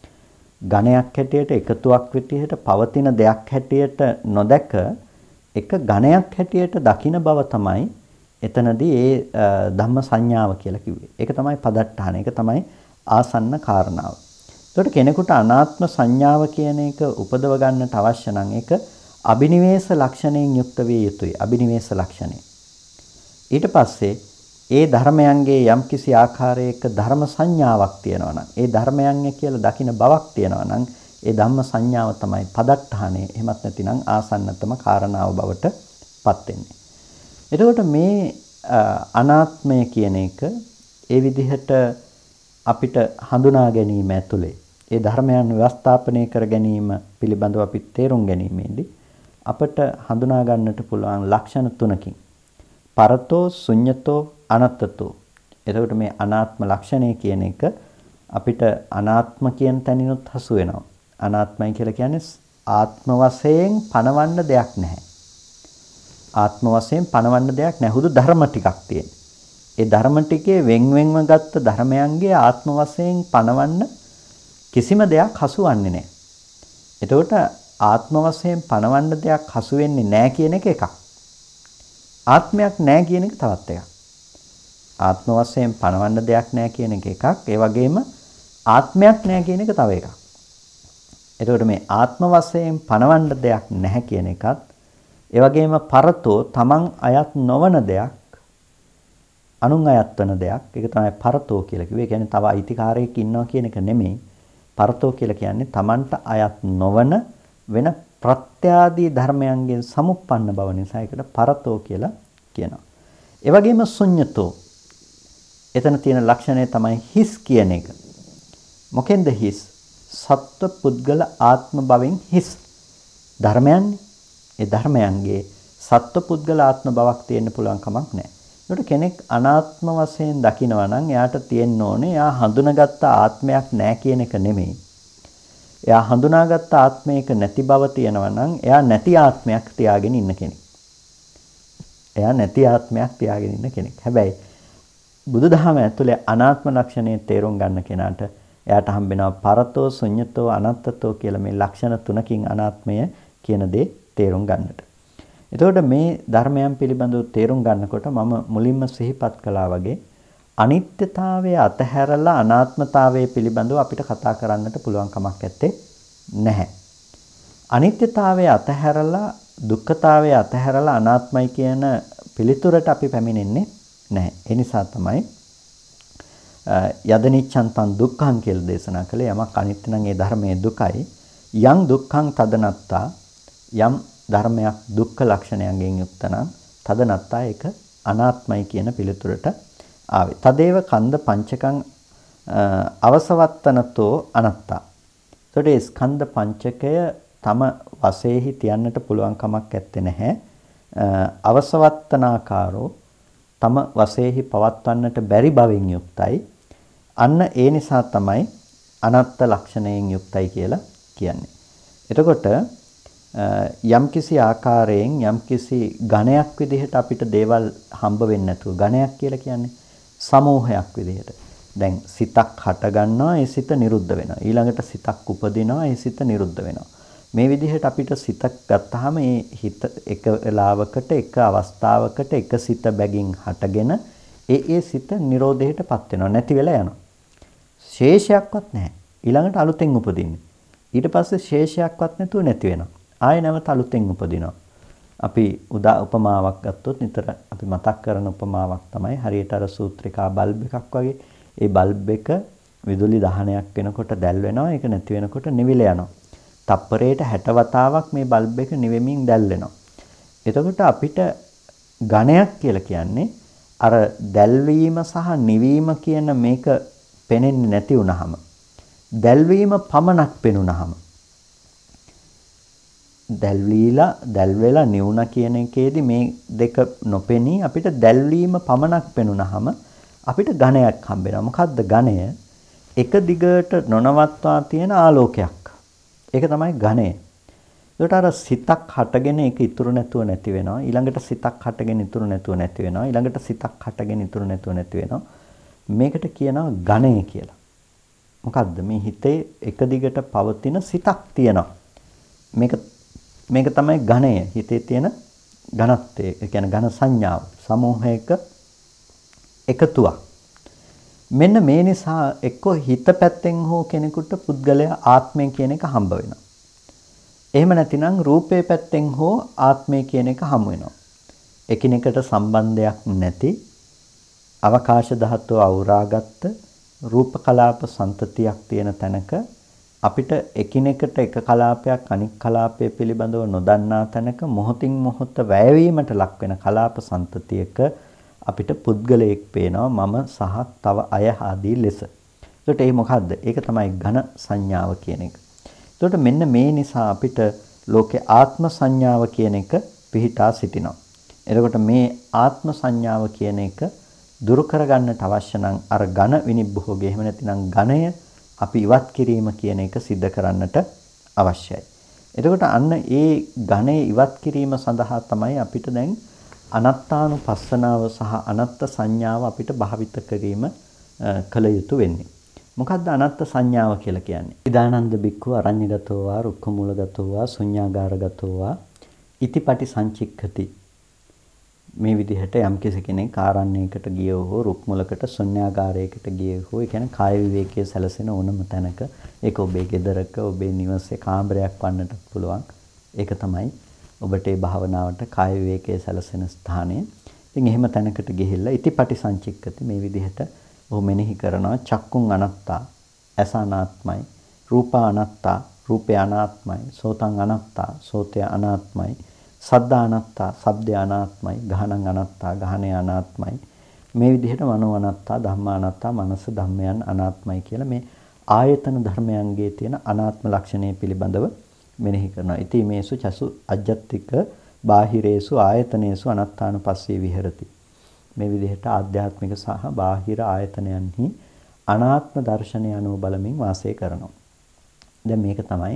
ගණයක් හැටියට එකතුවක් විදිහට පවතින දෙයක් හැටියට නොදැක එක ගණයක් හැටියට දකින බව තමයි එතනදී ඒ ධම්ම සංඥාව කියලා කිව්වේ. ඒක තමයි පදට්ටහන. ඒක තමයි ආසන්න කාරණාව. එතකොට කෙනෙකුට අනාත්ම සංඥාව කියන එක උපදව ගන්නට අවශ්‍ය නම් ඒක අබිනිවේෂ ලක්ෂණයෙන් යුක්ත විය යුතුයි. අබිනිවේෂ ලක්ෂණය. ඊට පස්සේ ඒ ධර්මයන්ගේ යම්කිසි ආකාරයක ධර්ම සංඥාවක් තියෙනවා නම්, ඒ ධර්මයන් කියලා දකින බවක් තියෙනවා නම්, ඒ ධම්ම සංඥාව තමයි පදට්ටහනේ. එහෙමත් නැතිනම් ආසන්නතම කාරණාව බවට පත් වෙන්නේ. එතකොට මේ අනාත්මය කියන එක ඒ විදිහට අපිට හඳුනා ගැනීම ඇතුලේ ඒ ධර්මයන් ව්‍යවස්ථාපනය කර ගැනීම පිළිබඳව අපි තේරුම් ගැනීමේදී අපට හඳුනා ගන්නට පුළුවන් ලක්ෂණ තුනකින් පරතෝ ශුඤ්ඤතෝ අනත්තතෝ. එතකොට මේ අනාත්ම ලක්ෂණය කියන එක අපිට අනාත්ම කියන තැනිනුත් හසු වෙනවා. අනාත්මයි කියලා කියන්නේ ආත්ම වශයෙන් පණවන්න දෙයක් නැහැ. ආත්ම වශයෙන් පණවන්න දෙයක් නැහැ. හුදු ධර්ම ටිකක් තියෙන. ඒ ධර්ම ටිකේ වෙන් වෙන්ව ගත්ත ධර්මයන්ගේ ආත්ම වශයෙන් පණවන්න කිසිම දෙයක් හසුවන්නේ නැහැ. එතකොට ආත්ම වශයෙන් පණවන්න දෙයක් හසු වෙන්නේ නැහැ කියන එක එකක්. ආත්මයක් නැහැ කියන එක තවත් එකක්. ආත්ම වශයෙන් පණවන්න දෙයක් නැහැ කියන එක එකක්. ඒ වගේම ආත්මයක් නැහැ කියන එක තව එකක්. එතකොට මේ ආත්ම වශයෙන් පණවන්න දෙයක් නැහැ කියන එකත් ඒ වගේම පරතෝ තමන් අයත් නොවන දෙයක් අනුන් අයත් වෙන දෙයක්. ඒක තමයි පරතෝ කියලා කිව්වේ. ඒ කියන්නේ තව අයිතිකාරයෙක් ඉන්නවා කියන එක නෙමෙයි. පරතෝ කියලා කියන්නේ තමන්ට අයත් නොවන වෙන ප්‍රත්‍යාදී ධර්මයන්ගෙන් සමුප්පන්න බව නිසා ඒකට පරතෝ කියලා කියනවා. ඒ වගේම ශුඤ්ඤතෝ. එතන තියෙන ලක්ෂණය තමයි හිස් කියන එක. මොකෙන්ද හිස්? සත්ව පුද්ගල ආත්ම භවෙන් හිස්. ධර්මයන්නේ. ඒ ධර්මයන්ගේ සත්ව පුද්ගල ආත්ම භවක් තියෙන්න පුළුවන් කමක් නැහැ. ඒකට කෙනෙක් අනාත්ම වශයෙන් දකිනවා නම් එයාට තියෙන්න ඕනේ එයා හඳුනාගත්ත ආත්මයක් නැහැ කියන එක නෙමෙයි. එයා හඳුනාගත්ත ආත්මයක නැති බව තියෙනවා නම් එයා නැති ආත්මයක් තියාගෙන ඉන්න කෙනෙක්. එයා නැති ආත්මයක් තියාගෙන ඉන්න කෙනෙක්. හැබැයි බුදුදහම ඇතුලේ අනාත්ම ලක්ෂණය තේරුම් ගන්න කෙනාට එයාට හම්බෙනවා පරතෝ ශුඤ්ඤතෝ අනත්තතෝ කියලා මේ ලක්ෂණ තුනකින් අනාත්මය කියන දේ තේරුම් ගන්නට. එතකොට මේ ධර්මයන් පිළිබඳව තේරුම් ගන්නකොට මම මුලින්ම සිහිපත් කළා වගේ අනිත්‍යතාවය අතහැරලා අනාත්මතාවය පිළිබඳව අපිට කතා කරන්නට පුළුවන් කමක් නැත්තේ නැහැ. අනිත්‍යතාවය අතහැරලා දුක්ඛතාවය අතහැරලා අනාත්මයි කියන පිළිතුරට අපි පැමිණෙන්නේ නැහැ. ඒ නිසා තමයි යදනිච්ඡන්තං දුක්ඛං කියලා දේශනා කළේ. යමක් අනිත්‍ය නම් ඒ ධර්මයේ දුකයි. යං දුක්ඛං තදනත්තා යම් ධර්මයක් දුක්ඛ ලක්ෂණයන්ගෙන් යුක්ත නම් තදනත්තා ඒක අනාත්මයි කියන පිළිතුරට ආවේ. තදේව කන්ද පංචකං අවසවත්තනතෝ අනත්තා. එතකොට ඒ ස්කන්ධ පංචකය තම වශයෙහි තියන්නට පුළුවන් කමක් නැත්තේ නැහැ. අවසවත්තනාකාරෝ තම වශයෙහි පවත්වන්නට බැරි බවින් යුක්තයි. අන්න ඒ නිසා තමයි අනත්ත් ලක්ෂණයෙන් යුක්තයි කියලා කියන්නේ. එතකොට යම්කිසි ආකාරයෙන් යම්කිසි ගණයක් විදිහට අපිට දේවල් හම්බ වෙන්නේ නැතුව ගණයක් කියලා කියන්නේ සමූහයක් විදිහට. දැන් සිතක් හට ගන්නවා ඒ සිත නිරුද්ධ වෙනවා. ඊළඟට සිතක් උපදිනවා ඒ සිත නිරුද්ධ වෙනවා. මේ විදිහට අපිට සිතක් ගත්තාම ඒ හිත එක වෙලාවකට එක අවස්ථාවකට එක සිත බැගින් හටගෙන ඒ ඒ සිත නිරෝධයටපත් වෙනවා නැති වෙලා යනවා. ශේෂයක්වත් නැහැ. ඊළඟට අලුතෙන් උපදින්නේ. ඊට පස්සේ ශේෂයක්වත් නැතුව නැති වෙනවා. ආයෙ නැවත අලුතෙන් උපදිනවා. අපි උදා උපමාවක් ගත්තොත් නිතර අපි මතක් කරන උපමාවක් තමයි හරියට අර සූත්‍රිකා බල්බ් එකක් වගේ. ඒ බල්බ් එක විදුලි දහනයක් වෙනකොට දැල් වෙනවා. ඒක නැති වෙනකොට නිවිල යනවා. තප්පරයට හැට වතාවක් මේ බල්බ් එක නිවෙමින් දැල් වෙනවා. එතකොට අපිට ඝණයක් කියලා කියන්නේ අර දැල්වීම සහ නිවීම කියන මේක පෙනෙන්නේ නැති වුනහම දැල්වීම පමණක් පෙනුනහම දැල්වීලා දැල්වෙලා නිවුණා කියන එකේදී මේ දෙක නොපෙනී අපිට දැල්වීම පමණක් පෙනුනහම අපිට ඝණයක් හම්බෙනවා. මොකද්ද ඝණය? එක දිගට නොනවත්වා තියෙන ආලෝකයක්. ඒක තමයි ඝණය. ඒකට අර සිතක් හටගෙන ඒක ඉතුරු නැතුව නැති වෙනවා. ඊළඟට සිතක් හටගෙන ඉතුරු නැතුව නැති වෙනවා. ඊළඟට සිතක් හටගෙන ඉතුරු නැතුව නැති වෙනවා. මේකට කියනවා ඝණය කියලා. මොකද්ද? මේ හිතේ එක දිගට පවතින සිතක් තියෙනවා. මේක මේක තමයි ඝණය. හිතේ තියෙන ඝනත්වය. ඒ කියන්නේ ඝන සංඥාව. සමූහයක එකතුවක්. මෙන්න මේ නිසා එක්ක හිත පැත්තෙන් හෝ කෙනෙකුට පුද්ගලයා ආත්මය කියන එක හම්බ වෙනවා. එහෙම නැතිනම් රූපේ පැත්තෙන් හෝ ආත්මය කියන එක හමු වෙනවා. එකිනෙකට සම්බන්ධයක් නැති අවකාශ ධාතුව අවුරාගත්ත රූප කලාප සම්තතියක් තියෙන තැනක අපිට එකිනෙකට එක කලාපයක් අනික් කලාපය පිළිබඳව නොදන්නා තැනක මොහොතින් මොහොත වැයවීමට ලක් වෙන කලාප සම්තතියක අපිට පුද්ගලයෙක් පේනවා මම සහ තව අය ආදී ලෙස. ඒකට ඒ මොකද්ද? ඒක තමයි ඝන සංඥාව කියන එක. ඒකට මෙන්න මේ නිසා අපිට ලෝකේ ආත්ම සංඥාව කියන එක පිහිටා සිටිනවා. එතකොට මේ ආත්ම සංඥාව කියන එක දුරු කරගන්නට අවශ්‍ය නම් අර ඝන විනිබ්බෝගේ එහෙම නැතිනම් ඝණය අපි ඉවත් කිරීම කියන එක सिद्ध කරන්නට අවශ්‍යයි. එතකොට අන්න ඒ ඝණය ඉවත් කිරීම සඳහා තමයි අපිට දැන් අනත්තානුපස්සනාව සහ අනත්ත් සංඥාව අපිට භාවිත කිරීම කළ යුතු වෙන්නේ. මොකද්ද අනත්ත් සංඥාව කියලා කියන්නේ? ඉදානන්ද බික්ඛු අරඤ්‍යගතෝ වා රුක්ඛමූලගතෝ වා ශුඤ්ඤාගාරගතෝ වා ඉතිපටි සංචික්ඛති. මේ විදිහට යම් කෙනෙක් ආරණ්‍යයකට ගියෝ හෝ රුක් මුලකට ශුන්‍යාගාරයකට ගියෝ හෝ ඒ කියන්නේ කාය විවේකයේ සැලසෙන ඕනම තැනක ඒක ඔබේ ගෙදරක ඔබේ නිවසේ කාමරයක් වන්නට පුළුවන්. ඒක තමයි ඔබට ඒ භාවනාවට කාය විවේකයේ සැලසෙන ස්ථානය. ඉතින් එහෙම තැනකට ගිහිල්ලා ඉතිපටි සංචික්කති මේ විදිහට ඔහු මෙනෙහි කරනවා චක්කුං අනත්තා ඇස අනාත්මයි රූපා අනත්තා රූපය අනාත්මයි සෝතං අනත්තා සෝතය අනාත්මයි සද්දා අනත්තා ශබ්දය අනාත්මයි ගහනං අනත්තා ගහනය අනාත්මයි මේ විදිහට මනෝ අනත්තා ධම්මා අනත්තා මනස ධම්මයන් අනාත්මයි කියලා මේ ආයතන ධර්මයන්ගේ තියෙන අනාත්ම ලක්ෂණය පිළිබඳව මෙනෙහි කරනවා. ඉතින් මේසු චසු අජ්ජත්තික බාහිරේසු ආයතනේසු අනත්තානුපස්සී විහෙරති. මේ විදිහට ආධ්‍යාත්මික සහ බාහිර ආයතනයන්හි අනාත්ම දර්ශනය අනුව බලමින් වාසය කරනවා. දැන් මේක තමයි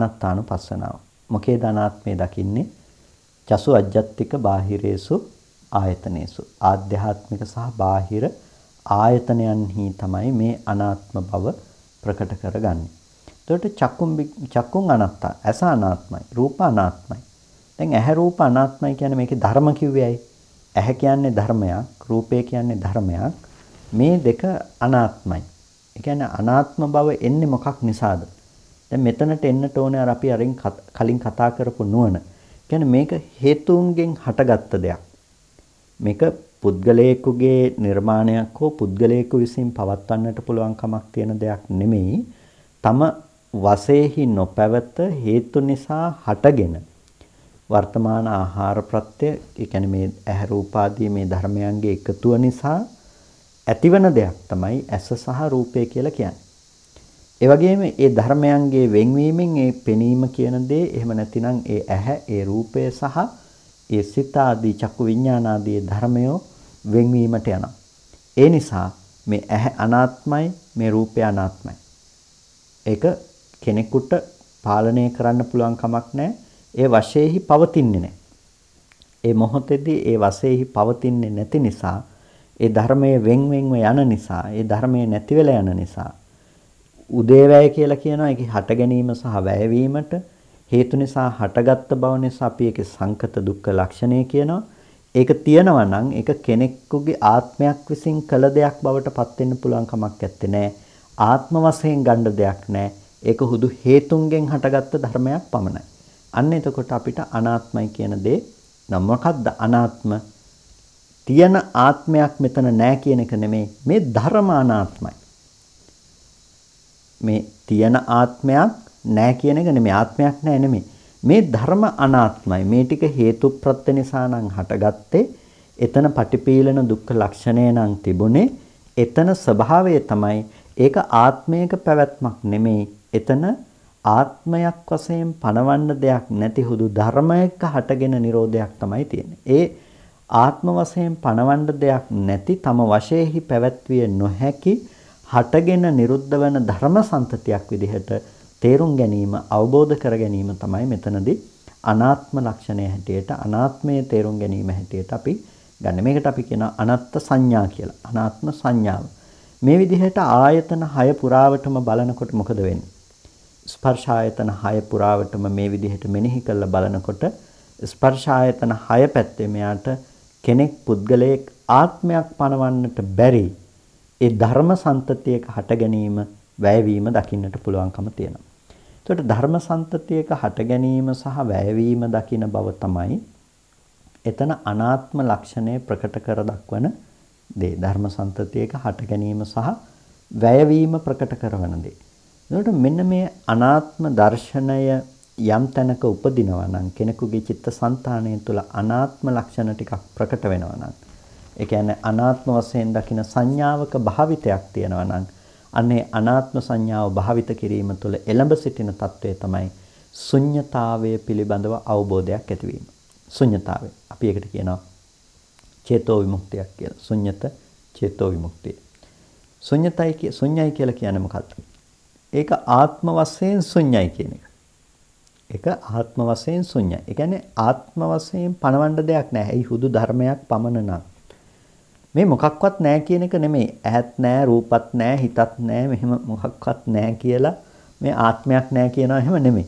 අනත්තානුපස්සනාව. මොකේද අනාත්මය දකින්නේ? චසු අජ්ජත්තික බාහිරේසු ආයතනේසු. ආධ්‍යාත්මික සහ බාහිර ආයතනයන්හි තමයි මේ අනාත්ම බව ප්‍රකට කරගන්නේ. එතකොට චක්කුම් චක්කුම් අනාත්තා. ඇස අනාත්මයි. රූප අනාත්මයි. දැන් ඇහැ රූප අනාත්මයි කියන්නේ මේකේ ධර්ම කිව්වේයි. ඇහැ කියන්නේ ධර්මයක්, රූපය කියන්නේ ධර්මයක්. මේ දෙක අනාත්මයි. ඒ කියන්නේ අනාත්ම බව එන්නේ මොකක් නිසාද? දැන් මෙතනට එන්නට ඕනේ අර අපි අරින් කලින් කතා කරපු නුවණ. කියන්නේ මේක හේතුන්ගෙන් හටගත්ත දෙයක්. මේක පුද්ගලයෙකුගේ නිර්මාණයක් හෝ පුද්ගලයෙකු විසින් පවත්වන්නට පුළුවන් කමක් තියෙන දෙයක් නෙමෙයි. තම වශයෙහි නොපැවත හේතු නිසා හටගෙන වර්තමාන ආහාර ප්‍රත්‍ය, ඒ කියන්නේ මේ ඇහැ රූප ආදී මේ ධර්මයන්ගේ එකතුව නිසා ඇතිවන දෙයක් තමයි ඇස සහ රූපය කියලා කියන්නේ. ඒ වගේම ඒ ධර්මයන්ගේ වෙන්වීමෙන් ඒ පෙනීම කියන දේ, එහෙම නැතිනම් ඒ ඇහැ, ඒ රූපය සහ ඒ සිත ආදී චක්කු විඥාන ආදී ධර්මයෝ වෙන්වීමට යනවා. ඒ නිසා මේ ඇහැ අනාත්මයි, මේ රූපය අනාත්මයි. ඒක කෙනෙකුට පාලනය කරන්න පුළුවන් කමක් නැහැ. ඒ වශයෙහි පවතින්නේ නැහැ. ඒ මොහොතේදී ඒ වශයෙහි පවතින්නේ නැති නිසා, ඒ ධර්මයේ වෙන් වෙන්ව යන නිසා, ඒ ධර්මයේ නැති වෙලා යන නිසා උදේවැය කියලා කියනවා. ඒකේ හට ගැනීම සහ වැයවීමට හේතු නිසා හටගත්ත බව නිසා අපි ඒකේ සංකත දුක්ඛ ලක්ෂණය කියනවා. ඒක තියෙනවා නම් ඒක කෙනෙකුගේ ආත්මයක් විසින් කළ දෙයක් බවට පත් වෙන්න පුළුවන් කමක් නැත්තේ. ආත්ම වශයෙන් ගන්න දෙයක් නැහැ. ඒක හුදු හේතුන්ගෙන් හටගත්ත ධර්මයක් පමණයි. අන්න එතකොට අපිට අනාත්මයි කියන දේ නම් මොකක්ද අනාත්ම? තියෙන ආත්මයක් මෙතන නැහැ කියන එක නෙමෙයි. මේ ධර්ම අනාත්මයි. මේ තියෙන ආත්මයක් නැහැ කියන එක නෙමෙයි. ආත්මයක් නැහැ නෙමෙයි. මේ ධර්ම අනාත්මයි. මේ ටික හේතු ප්‍රත්‍ය නිසා නම් හටගත්තේ. එතන පටිපීලන දුක්ඛ ලක්ෂණය නම් තිබුණේ. එතන ස්වභාවය තමයි. ඒක ආත්මයක පැවැත්මක් නෙමෙයි. එතන ආත්මයක් වශයෙන් පනවන්න දෙයක් නැති හුදු ධර්මයක හටගෙන නිරෝධයක් තමයි තියෙන්නේ. ඒ ආත්ම වශයෙන් පනවන්න දෙයක් නැති තම වශයෙහි පැවැත්විය නොහැකි හටගෙන නිරුද්ධ වන ධර්ම සම්තතියක් විදිහට තේරුම් ගැනීම, අවබෝධ කර ගැනීම තමයි මෙතනදී අනාත්ම ලක්ෂණය හැටියට, අනාත්මයේ තේරුම් ගැනීම හැටියට අපි ගන්න. මේකට අපි කියනවා අනත්ත් සංඥා කියලා. අනාත්ම සංඥාව. මේ විදිහට ආයතන හය පුරාවටම බලනකොට මොකද වෙන්නේ? ස්පර්ශ ආයතන හය පුරාවටම මේ විදිහට මෙනෙහි කරලා බලනකොට ස්පර්ශ ආයතන හය පැත්තේ මෙයාට කෙනෙක් පුද්ගලයෙක් ආත්මයක් පනවන්නට බැරි ඒ ධර්ම සම්තතියක හට ගැනීම, වැයවීම දකින්නට පුළුවන්කම තියෙනවා. එතකොට ධර්ම සම්තතියක හට ගැනීම සහ වැයවීම දකින බව තමයි එතන අනාත්ම ලක්ෂණය ප්‍රකට කර දක්වන දේ. ධර්ම සම්තතියක හට ගැනීම සහ වැයවීම ප්‍රකට කරන දේ. එතකොට මෙන්න මේ අනාත්ම දර්ශනය යම් තැනක උපදිනවා නම් කෙනෙකුගේ චිත්තසංතානය තුළ අනාත්ම ලක්ෂණ ටිකක් ප්‍රකට වෙනවා නම්, ඒ කියන්නේ අනාත්ම වශයෙන් දකින සංඥාවක භාවිතයක් තියෙනවා නම්, අනේ අනාත්ම සංඥාව භාවිත කිරීම තුළ එළඹ සිටින తත්වය තමයි ශුන්්‍යතාවය පිළිබඳව අවබෝධයක් ඇතිවීම. ශුන්්‍යතාවය අපි ඒකට කියනවා චේතෝ විමුක්තියක් කියලා. ශුන්්‍යත චේතෝ විමුක්තිය. ශුන්්‍යතයි ශුන්‍යයි කියලා කියන්නේ මොකක්ද? ඒක ආත්ම වශයෙන් ශුන්‍යයි කියන එක. ඒක ආත්ම වශයෙන් ශුන්‍යයි. ඒ කියන්නේ ආත්ම වශයෙන් පණවන්න දෙයක් නැහැ. ඒ හුදු ධර්මයක් පමණ නම්. මේ මොකක්වත් නැහැ කියන එක නෙමෙයි. ඇහත් නැහැ, රූපත් නැහැ, හිතත් නැහැ, මෙහෙම මොකක්වත් නැහැ කියලා මේ ආත්මයක් නැහැ කියනවා එහෙම නෙමෙයි.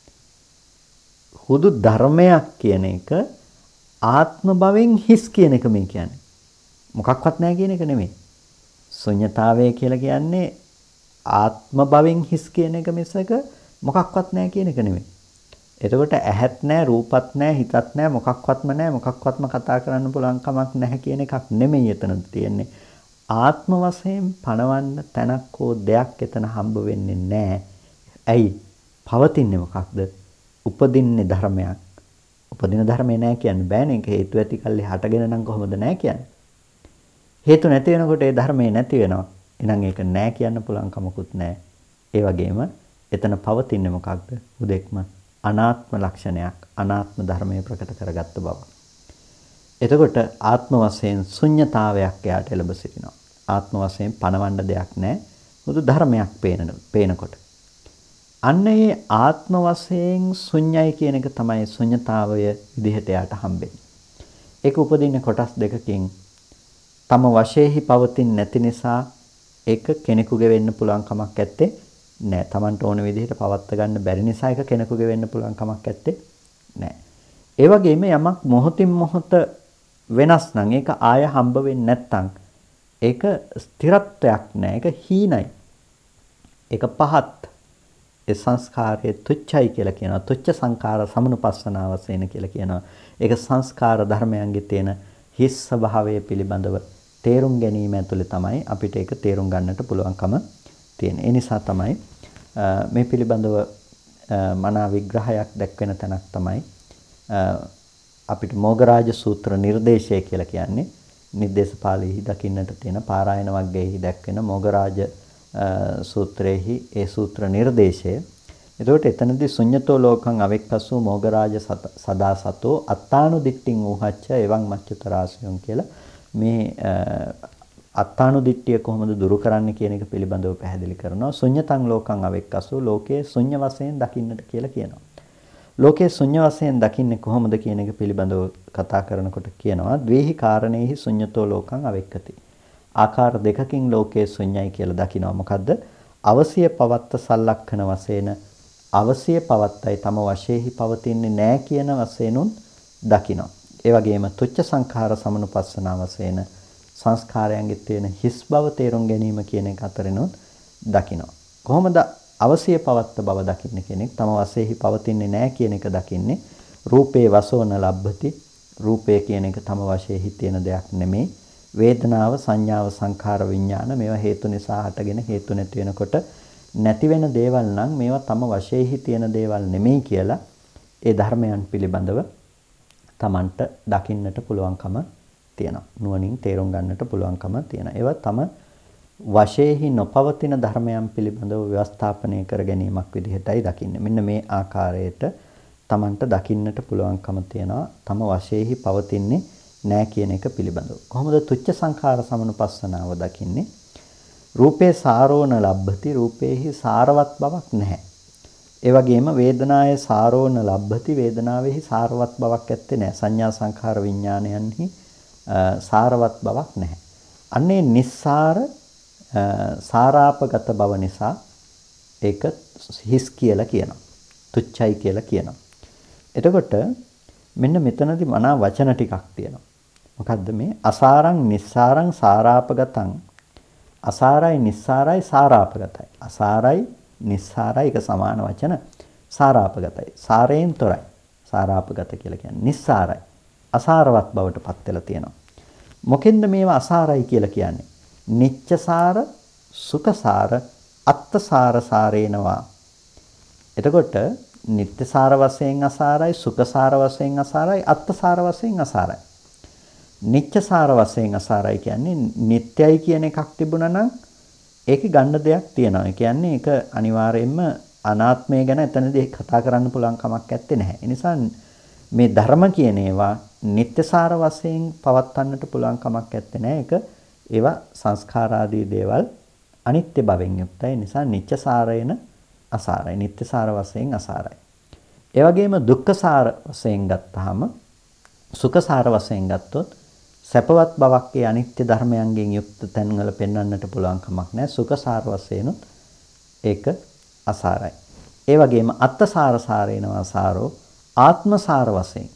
හුදු ධර්මයක් කියන එක ආත්ම භවෙන් හිස් කියන එක මේ කියන්නේ. මොකක්වත් නැහැ කියන එක නෙමෙයි. ශුන්‍යතාවය කියලා කියන්නේ ආත්ම භවෙන් හිස් කියන එක මිසක මොකක්වත් නැහැ කියන එක නෙමෙයි. එතකොට ඇහත් නැහැ, රූපත් නැහැ, හිතත් නැහැ, මොකක්වත්ම නැහැ, මොකක්වත්ම කතා කරන්න පුළුවන් කමක් නැහැ කියන එකක් නෙමෙයි එතන තියෙන්නේ. ආත්ම වශයෙන් පණවන්න තැනක් හෝ දෙයක් එතන හම්බ වෙන්නේ නැහැ. ඇයි? පවතින්නේ මොකක්ද? උපදින්නේ ධර්මයක්. උපදින ධර්මේ නැහැ කියන්න බෑනේ. ඒක හේතු ඇති කල්ලි හටගෙන නම් කොහොමද නැහැ කියන්නේ? හේතු නැති වෙනකොට ඒ ධර්මේ නැති වෙනවා. එහෙනම් ඒක නැහැ කියන්න පුළුවන් කමකුත් නැහැ. ඒ වගේම එතන පවතින්නේ මොකක්ද? උදෙක්ම අනාත්ම ලක්ෂණයක්, අනාත්ම ධර්මයේ ප්‍රකට කරගත්ත බව. එතකොට ආත්ම වශයෙන් ශුන්්‍යතාවයක් එයාට එළඹ සිටිනවා. ආත්ම වශයෙන් පණවන්න දෙයක් නැහැ. මුදු ධර්මයක් පේන පේනකොට. අන්න ඒ ආත්ම වශයෙන් ශුන්‍යයි කියන එක තමයි ශුන්්‍යතාවය විදිහට එයාට හම්බෙන්නේ. ඒක උපදින්නේ කොටස් දෙකකින්. තම වශයෙන්හි පවතින නැති නිසා ඒක කෙනෙකුගේ වෙන්න පුළුවන් කමක් නැත්තේ නෑ. Tamanට ඕන විදිහට පවත්ත ගන්න බැරි නිසා ඒක කෙනෙකුගේ වෙන්න පුළුවන් කමක් නැත්තේ නෑ. ඒ වගේම යමක් මොහොතින් මොහොත වෙනස් නම් ඒක ආය හම්බ වෙන්නේ නැත්නම් ඒක ස්ථිරත්වයක් නෑ. ඒක හීනයි. ඒක පහත්. ඒ සංස්කාරයේ තුච්චයි කියලා කියනවා. තුච්ච සංඛාර සමනුපස්සනාව වශයෙන් කියලා කියනවා. ඒක සංස්කාර ධර්මයන්ගේ තියෙන හිස් ස්වභාවය පිළිබඳව තේරුම් ගැනීම ඇතුළේ තමයි අපිට ඒක තේරුම් ගන්නට පුළුවන්කම තියෙන්නේ. ඒ නිසා තමයි මේ පිළිබඳව මනා විග්‍රහයක් දැක්වෙන තැනක් තමයි අපිට මොග්ගරාජ සූත්‍ර නිර්දේශය කියලා කියන්නේ. නිर्देशපාලීහි දකින්නට තියෙන පාරායන වග්ගයේහි දැක්වෙන මොග්ගරාජ සූත්‍රයේහි ඒ සූත්‍ර නිර්දේශය. එතකොට එතනදී ශුඤ්ඤතෝ ලෝකං අවෙක්කසෝ මොග්ගරාජ සදා සතෝ අත්තානු දිට්ඨින් ඌහච්ච එවං මච්චුතරාසයන් කියලා මේ අත්තානු දිට්ඨිය කොහොමද දුරු කරන්නේ කියන එක පිළිබඳව පැහැදිලි කරනවා. ශුඤ්ඤතං ලෝකං අවෙක්කසෝ ලෝකයේ ශුඤ්ඤ වශයෙන් දකින්නට කියලා කියනවා. ලෝකයේ ශුඤ්ඤ වශයෙන් දකින්නේ කොහොමද කියන එක පිළිබඳව කතා කරනකොට කියනවා ද්වේහි කාරණේහි ශුඤ්ඤතෝ ලෝකං අවෙක්කති. ආකාර දෙකකින් ලෝකයේ ශුඤ්ඤයි කියලා දකිනවා. මොකද්ද? අවසිය පවත්ත සලක්ෂණ වශයෙන් අවසිය පවත්තයි තම වශයෙන්හි පවතින්නේ නැහැ කියන වශයෙන්ුන් දකිනවා. ඒ වගේම තුච්ච සංඛාර සමනුපස්සනා වශයෙන් සංස්කාරයන්ගේ තියෙන හිස් බව තේරුම් ගැනීම කියන එක අතරිනුත් දකිනවා. කොහොමද අවසිය පවත්ත බව දකින්නේ කෙනෙක් තම වශයෙන්හි පවතින්නේ නැහැ කියන එක දකින්නේ රූපේ වසෝන ලබ්ධති. රූපය කියන එක තම වශයෙන්හි තියෙන දෙයක් නෙමෙයි. වේදනාව සංඥාව සංඛාර විඥාන මේවා හේතු නිසා හටගෙන හේතු නැති වෙනකොට නැති වෙන දේවල් නම් මේවා තම වශයෙන්හි තියෙන දේවල් නෙමෙයි කියලා ඒ ධර්මයන් පිළිබඳව Tamanට දකින්නට පුළුවන්කම තියෙනවා. නුවණින් තේරුම් ගන්නට පුළුවන්කම තියෙනවා. ඒවා තම වශයෙන්හි නොපවතින ධර්මයන් පිළිබඳව ව්‍යවස්ථාපනය කර ගැනීමක් විදිහටයි දකින්නේ. මෙන්න මේ ආකාරයට Tamanට දකින්නට පුළුවන්කම තියෙනවා. තම වශයෙන්හි පවතින්නේ නෑ කියන එක පිළිබඳව. කොහොමද තුච්ච සංඛාර සමනුපස්සනාව දකින්නේ? රූපේ සාරෝණ ලබ්ධති රූපේහි සාරවත් බවක් නැහැ. ඒ වගේම වේදනාය සාරෝණ ලබ්ධති වේදනාවේහි සාරවත් බවක් ඇත්තේ නැහැ. සංඥා සංඛාර විඥානයන්හි සාරවත් බවක් නැහැ. අන්නේ නිස්සාර සාරාපගත බව නිසා ඒක හිස් කියලා කියනවා. තුච්චයි කියලා කියනවා. එතකොට මෙන්න මෙතනදී මනා වචන ටිකක් තියෙනවා. මොකද්ද මේ? අසාරං නිස්සාරං සාරාපගතං. අසාරයි නිස්සාරයි සාරාපගතයි. අසාරයි නිස්සාරයි එක සමාන වචන. සාරාපගතයි. සාරයෙන් තොරයි. සාරාපගත කියලා කියන්නේ නිස්සාරයි. අසාරවත් බවට පත් වෙලා තියෙනවා. මොකෙන්ද මේවා අසාරයි කියලා කියන්නේ? නිච්චසාර, සුඛසාර, අත්තසාර සාරේනවා. එතකොට නිත්‍යසාර වශයෙන් අසාරයි, සුඛසාර වශයෙන් අසාරයි, අත්තසාර වශයෙන් අසාරයි. නිච්චසාර වශයෙන් අසාරයි කියන්නේ නිට්ටයයි කියන එකක් තිබුණා නම් ඒකේ ගන්න දෙයක් තියෙනවා. ඒ කියන්නේ ඒක අනිවාර්යයෙන්ම අනාත්මය ගැන එතනදී කතා කරන්න පුළුවන් කමක් නැත්තේ නැහැ. ඒ නිසා මේ ධර්ම කියන ඒවා නිත්‍යසාර වශයෙන් පවත්වන්නට පුළුවන් කමක් නැත්තේ නැහැ. ඒක ඒවා සංස්කාරාදී දේවල් අනිත්‍ය භවෙන් යුක්තයි. ඒ නිසා නිච්චසාරයන අසාරයි. නිත්‍යසාර වශයෙන් අසාරයි. ඒ වගේම දුක්ඛසාර වශයෙන් ගත්තාම සුඛසාර වශයෙන් ගත්තොත් සැපවත් බවක් ඒ අනිත්‍ය ධර්මයන්ගෙන් යුක්ත තැන්වල පෙන්වන්නට පුළුවන් කමක් නැහැ. සුඛසාර වශයෙන් ඒක අසාරයි. ඒ වගේම අත්තසාර සාරේනවා සාරෝ ආත්මසාර වශයෙන්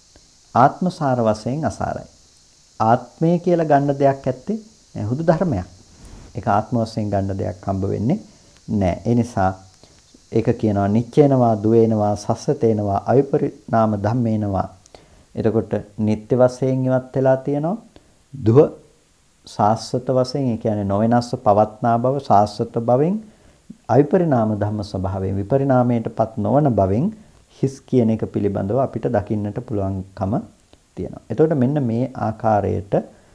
ආත්මසාර වශයෙන් අසාරයි. ආත්මය කියලා ගන්න දෙයක් ඇත්තේ නැහැ. හුදු ධර්මයක්. ඒක ආත්ම වශයෙන් ගන්න දෙයක් හම්බ වෙන්නේ නැහැ. ඒ නිසා ඒක කියනවා නිච්චේනවා දුවේනවා සස්සතේනවා අවිපරිණාම ධම්මේනවා. එතකොට නිත්‍ය වශයෙන් ඉවත් වෙලා තියෙනවා. දුව සාස්වත වශයෙන් ඒ කියන්නේ නොවෙනස්ව පවත්නා බව සාස්වත බවෙන් අවිපරිණාම ධම්ම ස්වභාවයෙන් විපරිණාමයටපත් නොවන බවෙන් හිස් කියන එක පිළිබඳව අපිට දකින්නට පුළුවන්කම තියෙනවා. එතකොට මෙන්න මේ ආකාරයට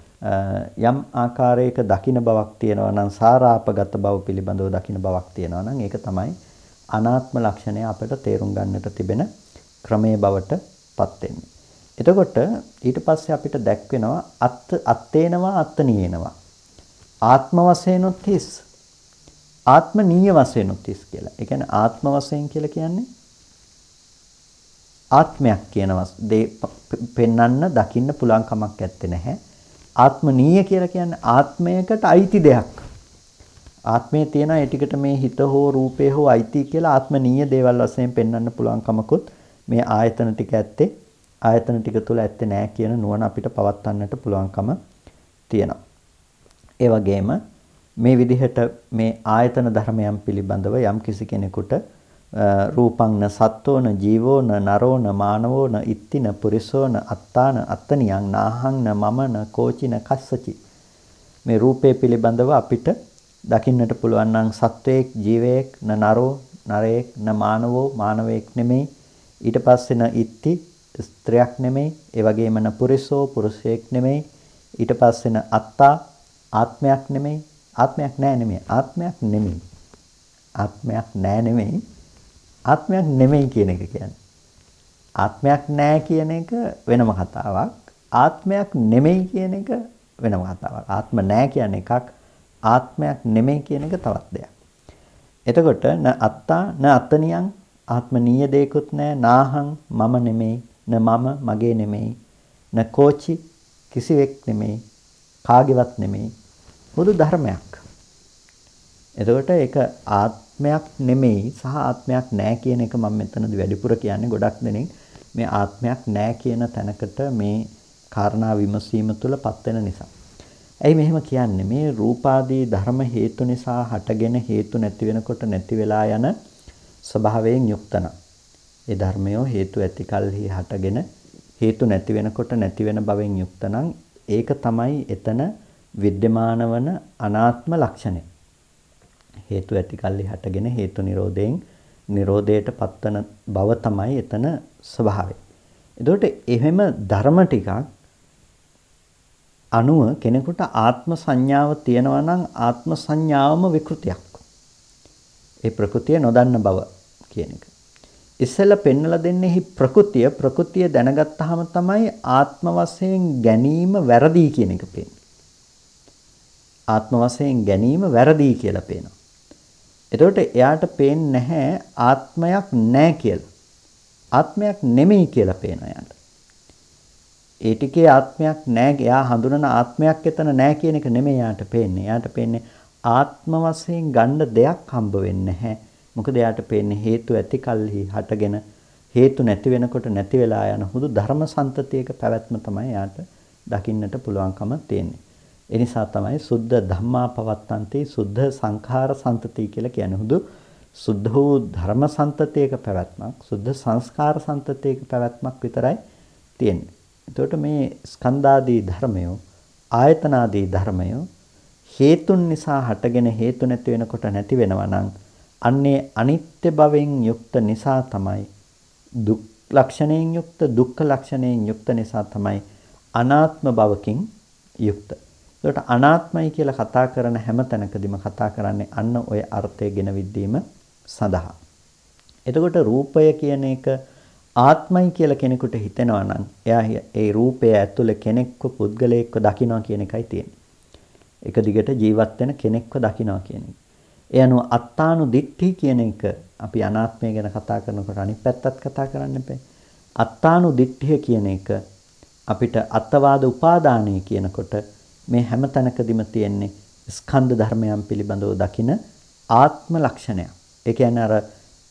යම් ආකාරයක දකින්න බවක් තියෙනවා නම් සාරාපගත බව පිළිබඳව දකින්න බවක් තියෙනවා නම් ඒක තමයි අනාත්ම ලක්ෂණය අපිට තේරුම් ගන්නට තිබෙන ක්‍රමයේ බවට පත් වෙන්නේ. එතකොට ඊට පස්සේ අපිට දැක්වෙනවා අත් අත්තේනවා අත්තනීයනවා. ආත්ම වශයෙන්ුත් හිස් ආත්මනීය වශයෙන්ුත් හිස් කියලා. ඒ කියන්නේ ආත්ම වශයෙන් කියලා කියන්නේ ආත්මයක් කියන දේ පෙන්වන්න දකින්න පුළුවන් කමක් නැත්තේ නැහැ. ආත්මනීය කියලා කියන්නේ ආත්මයකට අයිති දෙයක්. ආත්මයේ තියෙන ඒ ටිකට මේ හිත හෝ රූපේ හෝ අයිති කියලා ආත්මනීය දේවල් වශයෙන් පෙන්වන්න පුළුවන් කමකුත් මේ ආයතන ටික ඇත්තේ ආයතන ටික තුල ඇත්තේ නැහැ කියන නුවණ අපිට පවත්වන්නට පුළුවන්කම තියෙනවා. ඒ වගේම මේ විදිහට මේ ආයතන ධර්මයන් පිළිබඳව යම් කිසි කෙනෙකුට රූපං න සත්තෝන ජීවෝන නරෝන මානවෝන ඉත්තින පුරිසෝන අත්තාන අත්තනියං නාහං න මමන කෝචින කස්සචි මේ රූපේ පිළිබඳව අපිට දකින්නට පුළුවන් නම් සත්වයක් ජීවයක් න නරෝ නරයෙක් න මානවෝ මානවයෙක් නෙමෙයි ඊට පස්සේ න ඉත්ති ස්ත්‍රියක් නෙමෙයි ඒ වගේම න පුරිසෝ පුරුෂයෙක් නෙමෙයි ඊට පස්සේ න අත්තා ආත්මයක් නෙමෙයි ආත්මයක් නෑ නෙමෙයි ආත්මයක් නෙමෙයි ආත්මයක් නෑ නෙමෙයි ආත්මයක් නෙමෙයි කියන එක කියන්නේ ආත්මයක් නෑ කියන එක වෙනම කතාවක් ආත්මයක් නෙමෙයි කියන එක වෙනම කතාවක් ආත්ම නෑ කියන එකක් ආත්මයක් නෙමෙයි කියන එක තවත් දෙයක්. එතකොට න අත්තා න අත්තනියං ආත්මනීය දෙයක්වත් නෑ නාහං මම නෙමෙයි න මම මගේ නෙමෙයි න කෝචි කිසිවෙක් නෙමෙයි කාගේවත් නෙමෙයි බුදු ධර්මයක්. එතකොට ඒක ආත්මයක් නෙමෙයි සහ ආත්මයක් නෑ කියන එක මම මෙතනදී වැඩිපුර කියන්නේ ගොඩක් දෙනෙක් මේ ආත්මයක් නෑ කියන තැනකට මේ කාරණා විමසීම තුළපත් වෙන නිසා. ඇයි මෙහෙම කියන්නේ? මේ රූපාදී ධර්ම හේතු නිසා හටගෙන හේතු නැති වෙනකොට නැති වෙලා යන ස්වභාවයෙන් යුක්තන. ඒ ධර්මය හේතු ඇති කල්හි හටගෙන හේතු නැති වෙනකොට නැති වෙන බවෙන් යුක්තනම් ඒක තමයි එතන විද්‍යමාන වන අනාත්ම ලක්ෂණය. හේතු ඇති කල්හි හටගෙන හේතු නිරෝධයෙන් නිරෝධයට පත්වන බව තමයි එතන ස්වභාවය. එතකොට එහෙම ධර්ම ටිකක් අනුව කෙනෙකුට ආත්ම සංඥාව තියෙනවා නම් ආත්ම සංඥාවම විකෘතියක්. ඒ ප්‍රകൃතිය නොදන්න බව කියන එක. ඉස්සෙල්ලා පෙන්වලා දෙන්නේ ප්‍රകൃතිය ප්‍රകൃතිය දැනගත්තාම තමයි ආත්ම වශයෙන් ගැනීම වැරදි කියන එක පේන්නේ. ආත්ම වශයෙන් ගැනීම වැරදි කියලා පේනවා. එතකොට එයාට පේන්නේ නැහැ ආත්මයක් නැහැ කියලා. ආත්මයක් නෙමෙයි කියලා පේනවා එයාට. ඒ ටිකේ ආත්මයක් නැහැ. එයා හඳුනන ආත්මයක් එතන නැහැ කියන එක නෙමෙයි එයාට පේන්නේ. එයාට පේන්නේ ආත්ම වශයෙන් ගන්න දෙයක් හම්බ වෙන්නේ නැහැ. මොකද එයාට පේන්නේ හේතු ඇති කල්හි හටගෙන හේතු නැති වෙනකොට නැති වෙලා යන හුදු ධර්ම සම්තතියක පැවැත්ම තමයි එයාට දකින්නට පුළුවන්කම තියෙන්නේ. ඒ නිසා තමයි සුද්ධ ධම්මා පවත්තන්ති සුද්ධ සංඛාර සම්තති කියලා කියන්නේ. හුදු සුද්ධ වූ ධර්ම සම්තතියක පැවැත්මක් සුද්ධ සංස්කාර සම්තතියක පැවැත්මක් විතරයි තියෙන්නේ. එතකොට මේ ස්කන්ධාදී ධර්මය ආයතනාදී ධර්මය හේතුන් නිසා හටගෙන හේතු නැති වෙනකොට නැති වෙනවා නම් අන්නේ අනිත්‍ය භවෙන් යුක්ත නිසා තමයි දුක් ලක්ෂණයෙන් යුක්ත දුක්ඛ ලක්ෂණයෙන් යුක්ත නිසා තමයි අනාත්ම භවකින් යුක්ත. ඒකට අනාත්මයි කියලා කතා කරන හැම තැනකදීම කතා කරන්නේ අන්න ඔය අර්ථය ගෙන විද්දීම සඳහා. එතකොට රූපය කියන එක ආත්මයි කියලා කෙනෙකුට හිතෙනවා නම් එයා ඒ රූපය ඇතුළේ කෙනෙක්ව පුද්ගලයෙක්ව දකිනවා කියන එකයි තියෙන්නේ. එක දිගට ජීවත් වෙන කෙනෙක්ව දකිනවා කියන එක. ඒ අනුව අත්තානු දිට්ඨි කියන එක අපි අනාත්මය ගැන කතා කරනකොට අනිත් පැත්තත් කතා කරන්න එපා. අත්තානු දිට්ඨිය කියන එක අපිට අත්වාද උපාදානය කියනකොට මේ හැම තැනකදීම තියෙන්නේ ස්කන්ධ ධර්මයන් පිළිබඳව දකින ආත්ම ලක්ෂණය. ඒ කියන්නේ අර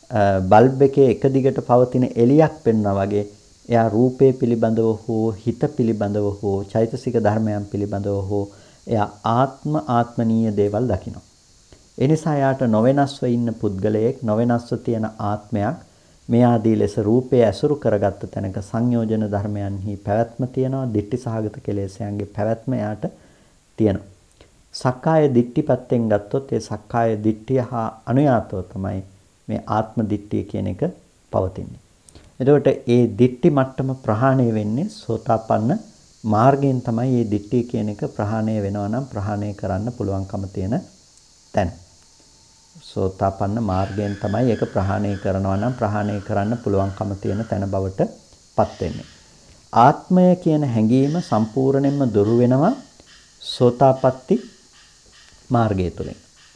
බල්බ් එකේ එක දිගට පවතින එළියක් පෙන්වනා වගේ එයා රූපේ පිළිබඳව හෝ හිත පිළිබඳව හෝ චෛතසික ධර්මයන් පිළිබඳව හෝ එයා ආත්ම ආත්මනීය දේවල් දකිනවා. ඒ නිසා යාට නොවෙනස්ව ඉන්න පුද්ගලයෙක් නොවෙනස්ව තියෙන ආත්මයක් මේ ආදී ලෙස රූපය ඇසුරු කරගත්ත තැනක සංයෝජන ධර්මයන්හි පැවැත්ම තියෙනවා. දිට්ඨි සහගත කෙලෙසයන්ගේ පැවැත්ම යාට තියෙනවා. සක්කාය දිට්ඨි පැත්තෙන් ගත්තොත් ඒ සක්කාය දිට්ඨිය හා අනුයාතව තමයි මේ ආත්ම දිට්ඨිය කියන එක පවතින්නේ. එතකොට ඒ දිට්ඨි මට්ටම ප්‍රහාණය වෙන්නේ සෝතාපන්න මාර්ගයෙන් තමයි මේ දිට්ඨිය කියන එක ප්‍රහාණය වෙනවා නම් ප්‍රහාණය කරන්න පුළුවන්කම තියෙන තැන. සෝතාපන්න මාර්ගයෙන් තමයි ඒක ප්‍රහාණය කරනවා නම් ප්‍රහාණය කරන්න පුළුවන්කම තියෙන තැන බවට පත් වෙන්නේ. ආත්මය කියන හැඟීම සම්පූර්ණයෙන්ම දුරු වෙනවා සෝතාපට්ටි මාර්ගය තුළින්.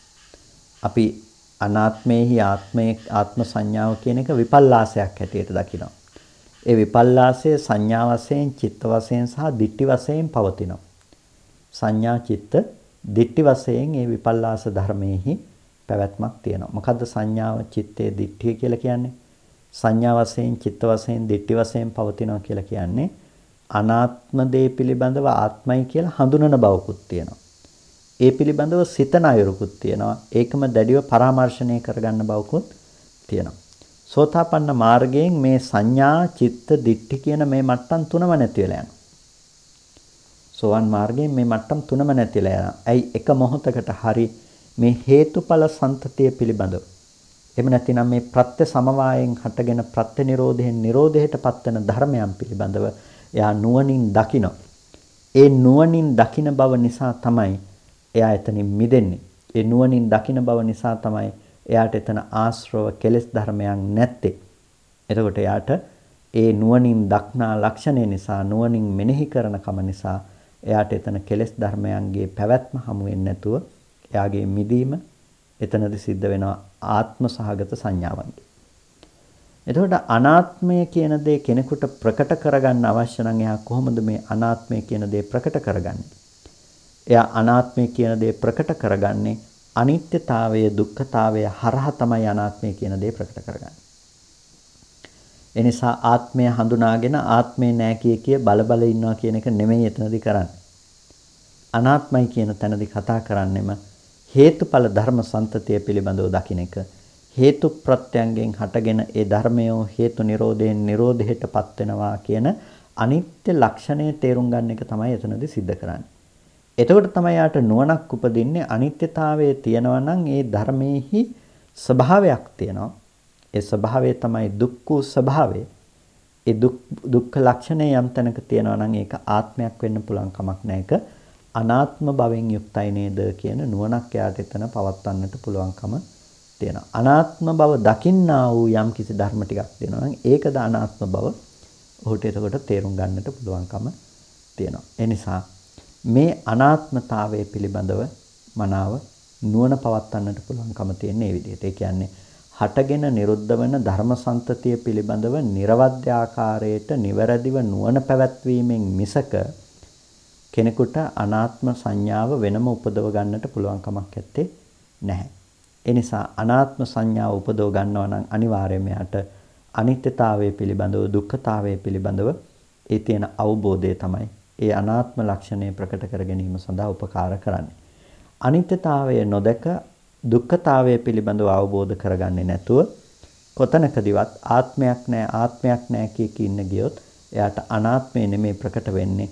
අපි අනාත්මේහි ආත්මයේ ආත්ම සංඥාව කියන එක විපල්ලාසයක් හැටියට දකිනවා. ඒ විපල්ලාසය සංඥා වශයෙන්, චිත්ත වශයෙන් සහ දිට්ඨි වශයෙන් පවතිනවා. සංඥා, චිත්ත, දිට්ඨි වශයෙන් මේ විපල්ලාස ධර්මයේහි පැවැත්මක් තියෙනවා. මොකද්ද සංඥාව, චිත්තේ, දිට්ඨිය කියලා කියන්නේ? සංඥා වශයෙන්, චිත්ත වශයෙන්, දිට්ඨි වශයෙන් පවතිනවා කියලා කියන්නේ අනාත්ම දේ පිළිබඳව ආත්මයි කියලා හඳුනන බවකුත් තියෙනවා. ඒ පිළිබඳව සිතන අයුරුකුත් තියෙනවා. ඒකම දැඩිව පරාමර්ශණය කරගන්න බවකුත් තියෙනවා. සෝතාපන්න මාර්ගයෙන් මේ සංඥා, චිත්ත, දිට්ඨි කියන මේ මට්ටම් තුනම නැති වෙලා යනවා. සෝවන් මාර්ගයෙන් මේ මට්ටම් තුනම නැතිලා යනවා. ඇයි එක මොහොතකට හරි මේ හේතුඵල සම්තතිය පිළිබඳව. එහෙම නැතිනම් මේ ප්‍රත්‍ය සමவாயයෙන් හටගෙන ප්‍රත්‍ය නිරෝධයෙන් නිරෝධයටපත් වෙන ධර්මයන් පිළිබඳව එයා නුවණින් දකිනවා. ඒ නුවණින් දකින බව නිසා තමයි එයා එතනින් මිදෙන්නේ. ඒ නුවණින් දකින බව නිසා තමයි එයාට එතන ආශ්‍රව කෙලෙස් ධර්මයන් නැත්තේ. එතකොට එයාට ඒ නුවණින් දක්නා ලක්ෂණය නිසා නුවණින් මෙනෙහි කරන කම නිසා එයාට එතන කෙලෙස් ධර්මයන්ගේ පැවැත්ම හමු වෙන්නේ නැතුව එයාගේ මිදීම එතනදී සිද්ධ වෙනවා ආත්ම සහගත සංඥාවන්ගේ. එතකොට අනාත්මය කියන දේ කෙනෙකුට ප්‍රකට කරගන්න අවශ්‍ය නම් එයා කොහොමද මේ අනාත්මය කියන දේ ප්‍රකට කරගන්නේ? එයා අනාත්මය කියන දේ ප්‍රකට කරගන්නේ අනිත්‍යතාවය, දුක්ඛතාවය හරහා තමයි අනාත්මය කියන දේ ප්‍රකට කරගන්නේ. එනිසා ආත්මය හඳුනාගෙන ආත්මේ නෑ කිය කිය බල බල ඉන්නවා කියන එක නෙමෙයි එතනදී කරන්නේ. අනාත්මයි කියන තැනදී කතා කරන්නෙම හේතුඵල ධර්ම සම්තතිය පිළිබඳව දකින්න එක. හේතු ප්‍රත්‍යයෙන් හටගෙන ඒ ධර්මය හේතු නිරෝධයෙන් නිරෝධයටපත් වෙනවා කියන අනිත්‍ය ලක්ෂණය තේරුම් ගන්න එක තමයි එතනදී सिद्ध කරන්නේ. එතකොට තමයි යාට නුවණක් උපදින්නේ අනිත්‍යතාවයේ තියෙනවා නම් ඒ ධර්මයේහි ස්වභාවයක් තියෙනවා. ඒ ස්වභාවය තමයි දුක්ඛ ස්වභාවය. ඒ දුක් දුක්ඛ ලක්ෂණය යම් තැනක තියෙනවා නම් ඒක ආත්මයක් වෙන්න පුළුවන් කමක් නැහැ. ඒක අනාත්ම භවෙන් යුක්තයි නේද කියන නුවණක් යාට එතන පවත්වන්නට පුළුවන්කම තියෙනවා. අනාත්ම බව දකින්නා වූ යම් කිසි ධර්ම ටිකක් තියෙනවා නම් ඒකද අනාත්ම බව ඔහුට එතකොට තේරුම් ගන්නට පුළුවන්කම තියෙනවා. ඒ නිසා මේ අනාත්මතාවය පිළිබඳව මනාව නුවණ පවත්වන්නට පුළුවන්කම තියෙන මේ විදිහට. ඒ කියන්නේ හටගෙන නිරුද්ධ වෙන ධර්ම සම්තතිය පිළිබඳව නිර්වද්‍ය ආකාරයට නිවැරදිව නුවණ පැවැත්වීමෙන් මිසක කෙනෙකුට අනාත්ම සංඥාව වෙනම උපදව ගන්නට පුළුවන් කමක් නැත්තේ නැහැ. ඒ නිසා අනාත්ම සංඥාව උපදව ගන්නවා නම් අනිවාර්යයෙන්ම යට අනිත්‍යතාවය පිළිබඳව දුක්ඛතාවය පිළිබඳව ඒ තියෙන අවබෝධය තමයි ඒ අනාත්ම ලක්ෂණය ප්‍රකට කර ගැනීම සඳහා උපකාර කරන්නේ. අනිත්‍යතාවය නොදක දුක්ඛතාවය පිළිබඳව අවබෝධ කරගන්නේ නැතුව කොතනකදීවත් ආත්මයක් නැහැ ආත්මයක් නැහැ කිය කී ඉන්න ගියොත් එයාට අනාත්මය නෙමෙයි ප්‍රකට වෙන්නේ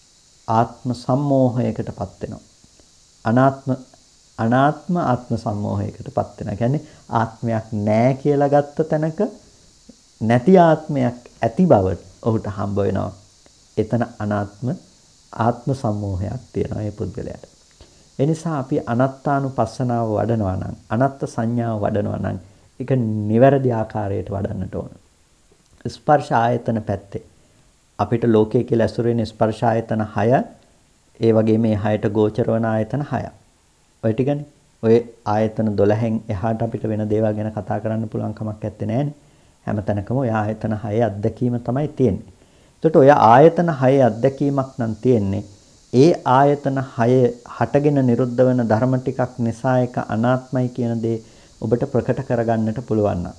ආත්ම සම්මෝහයකටපත් වෙනවා. අනාත්ම අනාත්ම ආත්ම සම්මෝහයකටපත් වෙනවා. කියන්නේ ආත්මයක් නැහැ කියලා ගත්ත තැනක නැති ආත්මයක් ඇති බව ඔහුට හම්බ වෙනවා. එතන අනාත්ම ආත්ම සම්මෝහයක් තියෙනවා මේ පුද්ගලයාට. ඒ නිසා අපි අනත්තානුපස්සනාව වඩනවා නම් අනත්ත් සංඥාව වඩනවා නම් ඒක නිවැරදි ආකාරයට වඩන්නට ඕන. ස්පර්ශ ආයතන පැත්තේ අපිට ලෝකයේ කියලා ඇසුරු වෙන ස්පර්ශ ආයතන හය ඒ වගේ මේ හයට ගෝචර වන ආයතන හයක්. ඔය ටිකනේ. ඔය ආයතන දොළහෙන් එහාට අපිට වෙන දේවල් ගැන කතා කරන්න පුළුවන් කමක් නැත්තේ නෑනේ. හැමතැනකම ඔය ආයතන හයේ අත්දැකීම තමයි තියෙන්නේ. එතකොට ඔය ආයතන හයේ අත්දැකීමක් නම් තියෙන්නේ ඒ ආයතන හය හටගෙන නිරුද්ධ වෙන ධර්ම ටිකක් නිසා එක අනාත්මයි කියන දේ ඔබට ප්‍රකට කරගන්නට පුළුවන් නම්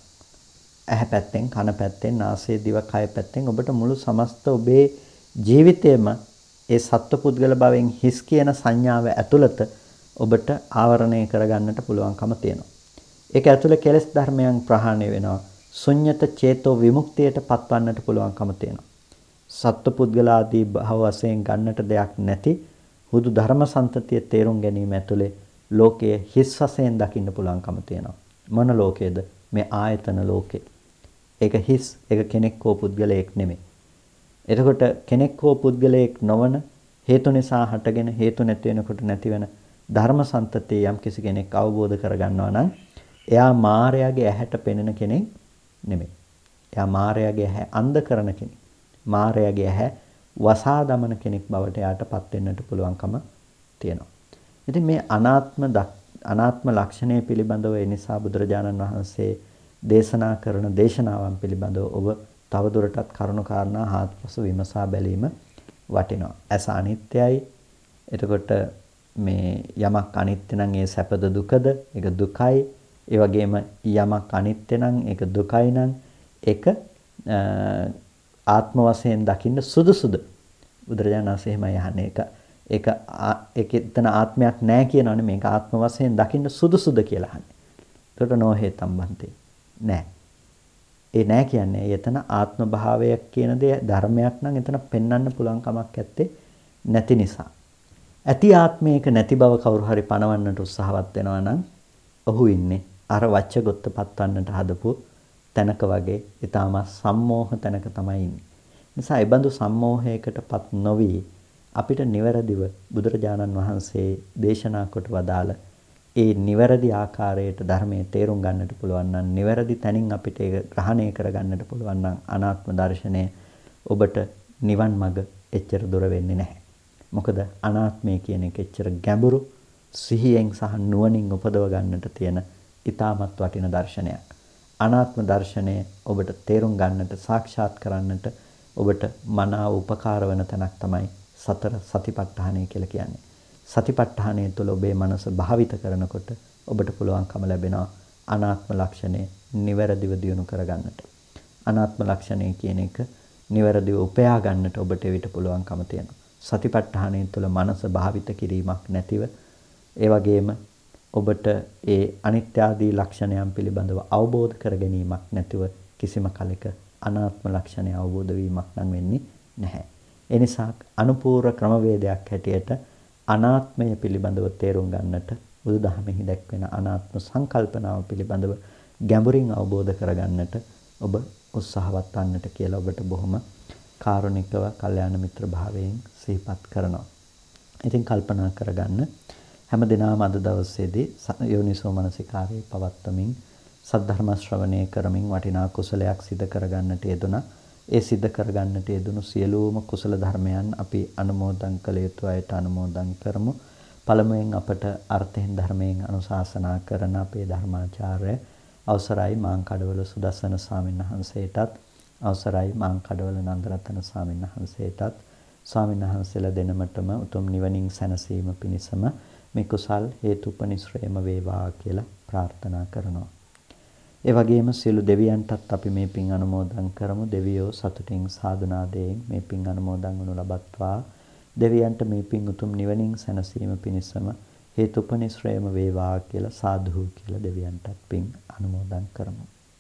ඇහැ පැත්තෙන් කන පැත්තෙන් නාසය දිව කය පැත්තෙන් ඔබට මුළු සමස්ත ඔබේ ජීවිතේම ඒ සත්පුද්ගල භවෙන් හිස් කියන සංඥාව ඇතුළත ඔබට ආවරණය කරගන්නට පුළුවන්කම තියෙනවා. ඒක ඇතුළේ කෙලෙස් ධර්මයන් ප්‍රහාණය වෙනවා. ශුන්්‍යත චේතෝ විමුක්තියට පත්වන්නට පුළුවන්කම තියෙනවා. සත්පුද්ගලාදී භව වශයෙන් ගන්නට දෙයක් නැති හුදු ධර්ම සම්තතිය තේරුම් ගැනීම ඇතුළේ ලෝකයේ හිස් වශයෙන් දකින්න පුළුවන්කම තියෙනවා. මොන ලෝකයේද? මේ ආයතන ලෝකේ. ඒක හිස්, ඒක කෙනෙක් හෝ පුද්ගලයෙක් නෙමෙයි. එතකොට කෙනෙක් හෝ පුද්ගලයෙක් නොවන හේතු නිසා හටගෙන හේතු නැති වෙනකොට නැති වෙන ධර්ම සම්තතිය යම් කිසි කෙනෙක් අවබෝධ කරගන්නවා නම් එයා මායාවේ ඇහැට පෙනෙන කෙනෙක් නෙමෙයි. එයා මායාවේ ඇහැ අන්ධ කරන කෙනෙක්. මායාවේ ඇහැ වසා දමන කෙනෙක් බවට එයාටපත් වෙන්නට පුළුවන්කම තියෙනවා. ඉතින් මේ අනාත්ම අනාත්ම ලක්ෂණය පිළිබඳව ඒ නිසා බුදුරජාණන් වහන්සේ දේශනා කරන දේශනාවන් පිළිබඳව ඔබ තව දුරටත් කරුණු කාරණා හාත්පස විමසා බැලීම වටිනවා. ඇස අනිත්‍යයි. එතකොට මේ යමක් අනිත්‍ය නම් ඒ සැපද දුකද? ඒක දුකයි. ඒ වගේම යමක් අනිත්‍ය නම් ඒක දුකයි නම් ඒක ආත්ම වශයෙන් දකින්න සුදුසුද? බුදුරජාණන් වහන්සේ එහෙමයි අහන්නේ. ඒක ඒක ඒක එතන ආත්මයක් නැහැ කියනවනේ, මේක ආත්ම වශයෙන් දකින්න සුදුසුද කියලා අහන්නේ. ඒකට නොහේ සම්බන්තේ නැහැ. ඒ නැහැ කියන්නේ එතන ආත්ම භාවයක් කියන දේ ධර්මයක් නම් එතන පෙන්වන්න පුළුවන් කමක් නැත්තේ නැති නිසා. ඇති ආත්මයක නැති බව කවුරු හරි පණවන්නට උත්සාහවත් වෙනවා නම් ඔහු ඉන්නේ අර වච්චගොත්ත පත්වන්නට හදපු තැනක වගේ ඊටාම සම්මෝහ තැනක තමයි ඉන්නේ. නිසා ඒ බඳු සම්මෝහයකටපත් නොවි අපිට නිවැරදිව බුදුරජාණන් වහන්සේ දේශනා කොට වදාළ ඒ නිවැරදි ආකාරයට ධර්මයේ තේරුම් ගන්නට පුළුවන් නම් නිවැරදි තැනින් අපිට ඒක ග්‍රහණය කර ගන්නට පුළුවන් නම් අනාත්ම දර්ශනය ඔබට නිවන් මඟ එච්චර දුර වෙන්නේ නැහැ. මොකද අනාත්මය කියන එක එච්චර ගැඹුරු සිහියෙන් සහ නුවණින් උපදව ගන්නට තියෙන ඊටමත් වටින දර්ශනයක්. අනාත්ම දර්ශනය ඔබට තේරුම් ගන්නට සාක්ෂාත් කරන්නට ඔබට මනාව උපකාර වන තැනක් තමයි සතර සතිපට්ඨානය කියලා කියන්නේ. සතිපට්ඨානය තුළ ඔබේ මනස භාවිත කරනකොට ඔබට පුළුවන්කම ලැබෙනවා අනාත්ම ලක්ෂණය නිවැරදිව දියුණු කරගන්නට. අනාත්ම ලක්ෂණය කියන එක නිවැරදිව උපයා ගන්නට ඔබට එවිට පුළුවන්කම තියෙනවා. සතිපට්ඨානය තුළ මනස භාවිත කිරීමක් නැතිව ඒ වගේම ඔබට ඒ අනිත්‍ය ආදී ලක්ෂණයන් පිළිබඳව අවබෝධ කර ගැනීමක් නැතිව කිසිම කලෙක අනාත්ම ලක්ෂණය අවබෝධ වීමක් නම් වෙන්නේ නැහැ. ඒ නිසා අනුපූර්ව ක්‍රමවේදයක් හැටියට අනාත්මය පිළිබඳව තේරුම් ගන්නට බුදුදහමෙහි දැක්වෙන අනාත්ම සංකල්පනාව පිළිබඳව ගැඹුරින් අවබෝධ කරගන්නට ඔබ උත්සාහවත් වන්නට කියලා ඔබට බොහොම කාරුණිකව කල්යාණ මිත්‍ර භාවයෙන් සිහිපත් කරනවා. ඉතින් කල්පනා කරගන්න හැමදිනම අද දවසේදී යෝනිසෝ මනසිකාරයේ පවත්වමින් සද්ධර්ම ශ්‍රවණය කරමින් වටිනා කුසලයක් සිදු කරගන්නට යෙදුණා. ඒ සිදු කරගන්නට යෙදුණු සියලුම කුසල ධර්මයන් අපි අනුමෝදන් කළ යුතු අයට අනුමෝදන් කරමු. පළමුවෙන් අපට අර්ථයෙන් ධර්මයෙන් අනුශාසනා කරන අපේ ධර්මාචාර්ය අවසරයි මාංකඩවල සුදස්සන ස්වාමීන් වහන්සේටත් අවසරයි මාංකඩවල නන්දරතන ස්වාමීන් වහන්සේටත් ස්වාමීන් වහන්සේලා දෙනමතම උතුම් නිවනින් සැනසීම පිණිසම මේ කුසල් හේතුපනිශ්‍රේම වේවා කියලා ප්‍රාර්ථනා කරනවා. ඒ වගේම සියලු දෙවියන්ටත් අපි මේ පින් අනුමෝදන් කරමු. දෙවියෝ සතුටින් සාදුනාදයෙන් මේ පින් අනුමෝදන් වනු ලබත්වා. දෙවියන්ට මේ පින් උතුම් නිවනින් සැනසීම පිණිසම හේතුපනිශ්‍රේම වේවා කියලා සාදු කියලා දෙවියන්ටත් පින් අනුමෝදන් කරමු.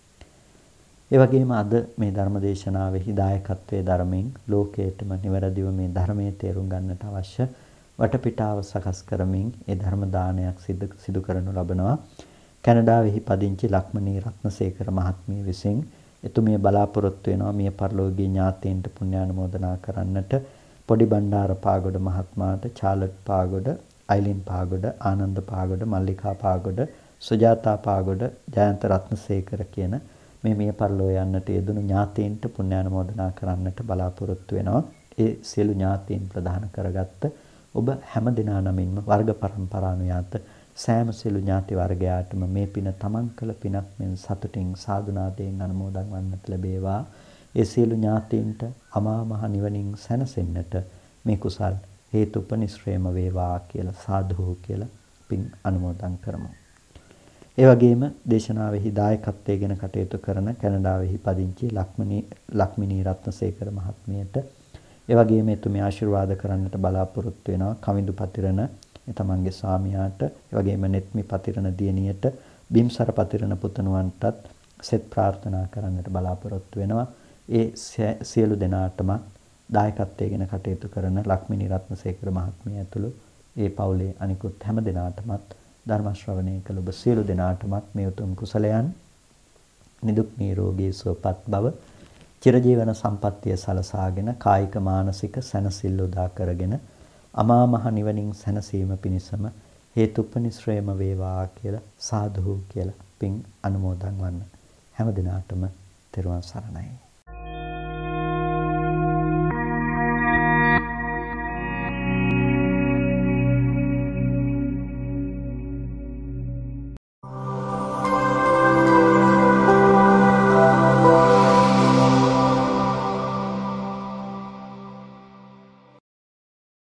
ඒ වගේම අද මේ ධර්ම දේශනාවේ දායකත්වයේ ධර්මයෙන් ලෝකයේටම නිවැරදිව මේ ධර්මයේ තේරුම් ගන්නට අවශ්‍ය වටපිටාව සකස් කරමින් ඒ ධර්ම දානයක් සිදු කරනු ලබනවා. කැනඩාවෙහි පදිංචි ලක්මනී රත්නසේකර මහත්මිය විසින් එතුමිය බලාපොරොත්තු වෙනවා මිය පරලෝකීය ඥාතීන්ට පුණ්‍යානුමෝදනා කරන්නට පොඩි බණ්ඩාර පාගොඩ මහත්මයාට චාලට් පාගොඩ අයිලින් පාගොඩ ආනන්ද පාගොඩ මල්ලිකා පාගොඩ සුජාතා පාගොඩ ජයන්ත රත්නසේකර කියන මේ මිය පරලෝ යන්නට යෙදුණු ඥාතීන්ට පුණ්‍යානුමෝදනා කරන්නට බලාපොරොත්තු වෙනවා. ඒ සියලු ඥාතීන් ප්‍රදාන කරගත්ත ඔබ හැම දිනා නමින්ම වර්ග පරම්පරානුයාත සෑම සියලු ඥාති වර්ගයාටම මේ පින තමන් කළ පිනක් මෙන් සතුටින් සාදුනාදයෙන් අනුමෝදන් වන්නට ලැබේවා. ඒ සියලු ඥාතීන්ට අමා මහ නිවනින් සැනසෙන්නට මේ කුසල් හේතුපනිශ්‍රේම වේවා කියලා සාදු කියලා පින් අනුමෝදන් කරමු. ඒ වගේම දේශනාවෙහි දායකත්වයෙන් කටයුතු කරන කැනඩාවෙහි පදිංචි ලක්මනී ලක්මිනී රත්නසේකර මහත්මියට ඒ වගේම එතුමිය ආශිර්වාද කරන්නට බලාපොරොත්තු වෙනවා කවිඳු පතිරණ තමන්ගේ ස්වාමියාට ඒ වගේම නෙත්මි පතිරණ දියණියට බිම්සර පතිරණ පුතණුවන්ටත් සෙත් ප්‍රාර්ථනා කරන්නට බලාපොරොත්තු වෙනවා. ඒ සියලු දෙනාටම දායකත්වයෙන් කටයුතු කරන ලක්මිනී රත්නසේකර මහත්මිය ඇතුළු ඒ පවුලේ අනිකුත් හැම දෙනාටමත් ධර්ම ශ්‍රවණය කළ ඔබ සියලු දෙනාටමත් මේ උතුම් කුසලයන් නිදුක් නිරෝගී සුවපත් බව චිරජීවන සම්පන්නිය සලසාගෙන කායික මානසික සැනසෙල්ල උදා කරගෙන අමා මහ නිවනින් සැනසීම පිණිසම හේතුපනිශ්‍රේම වේවා කියලා සාදු කියලා පින් අනුමෝදන් වන්න හැම දිනාටම තෙරුවන් සරණයි.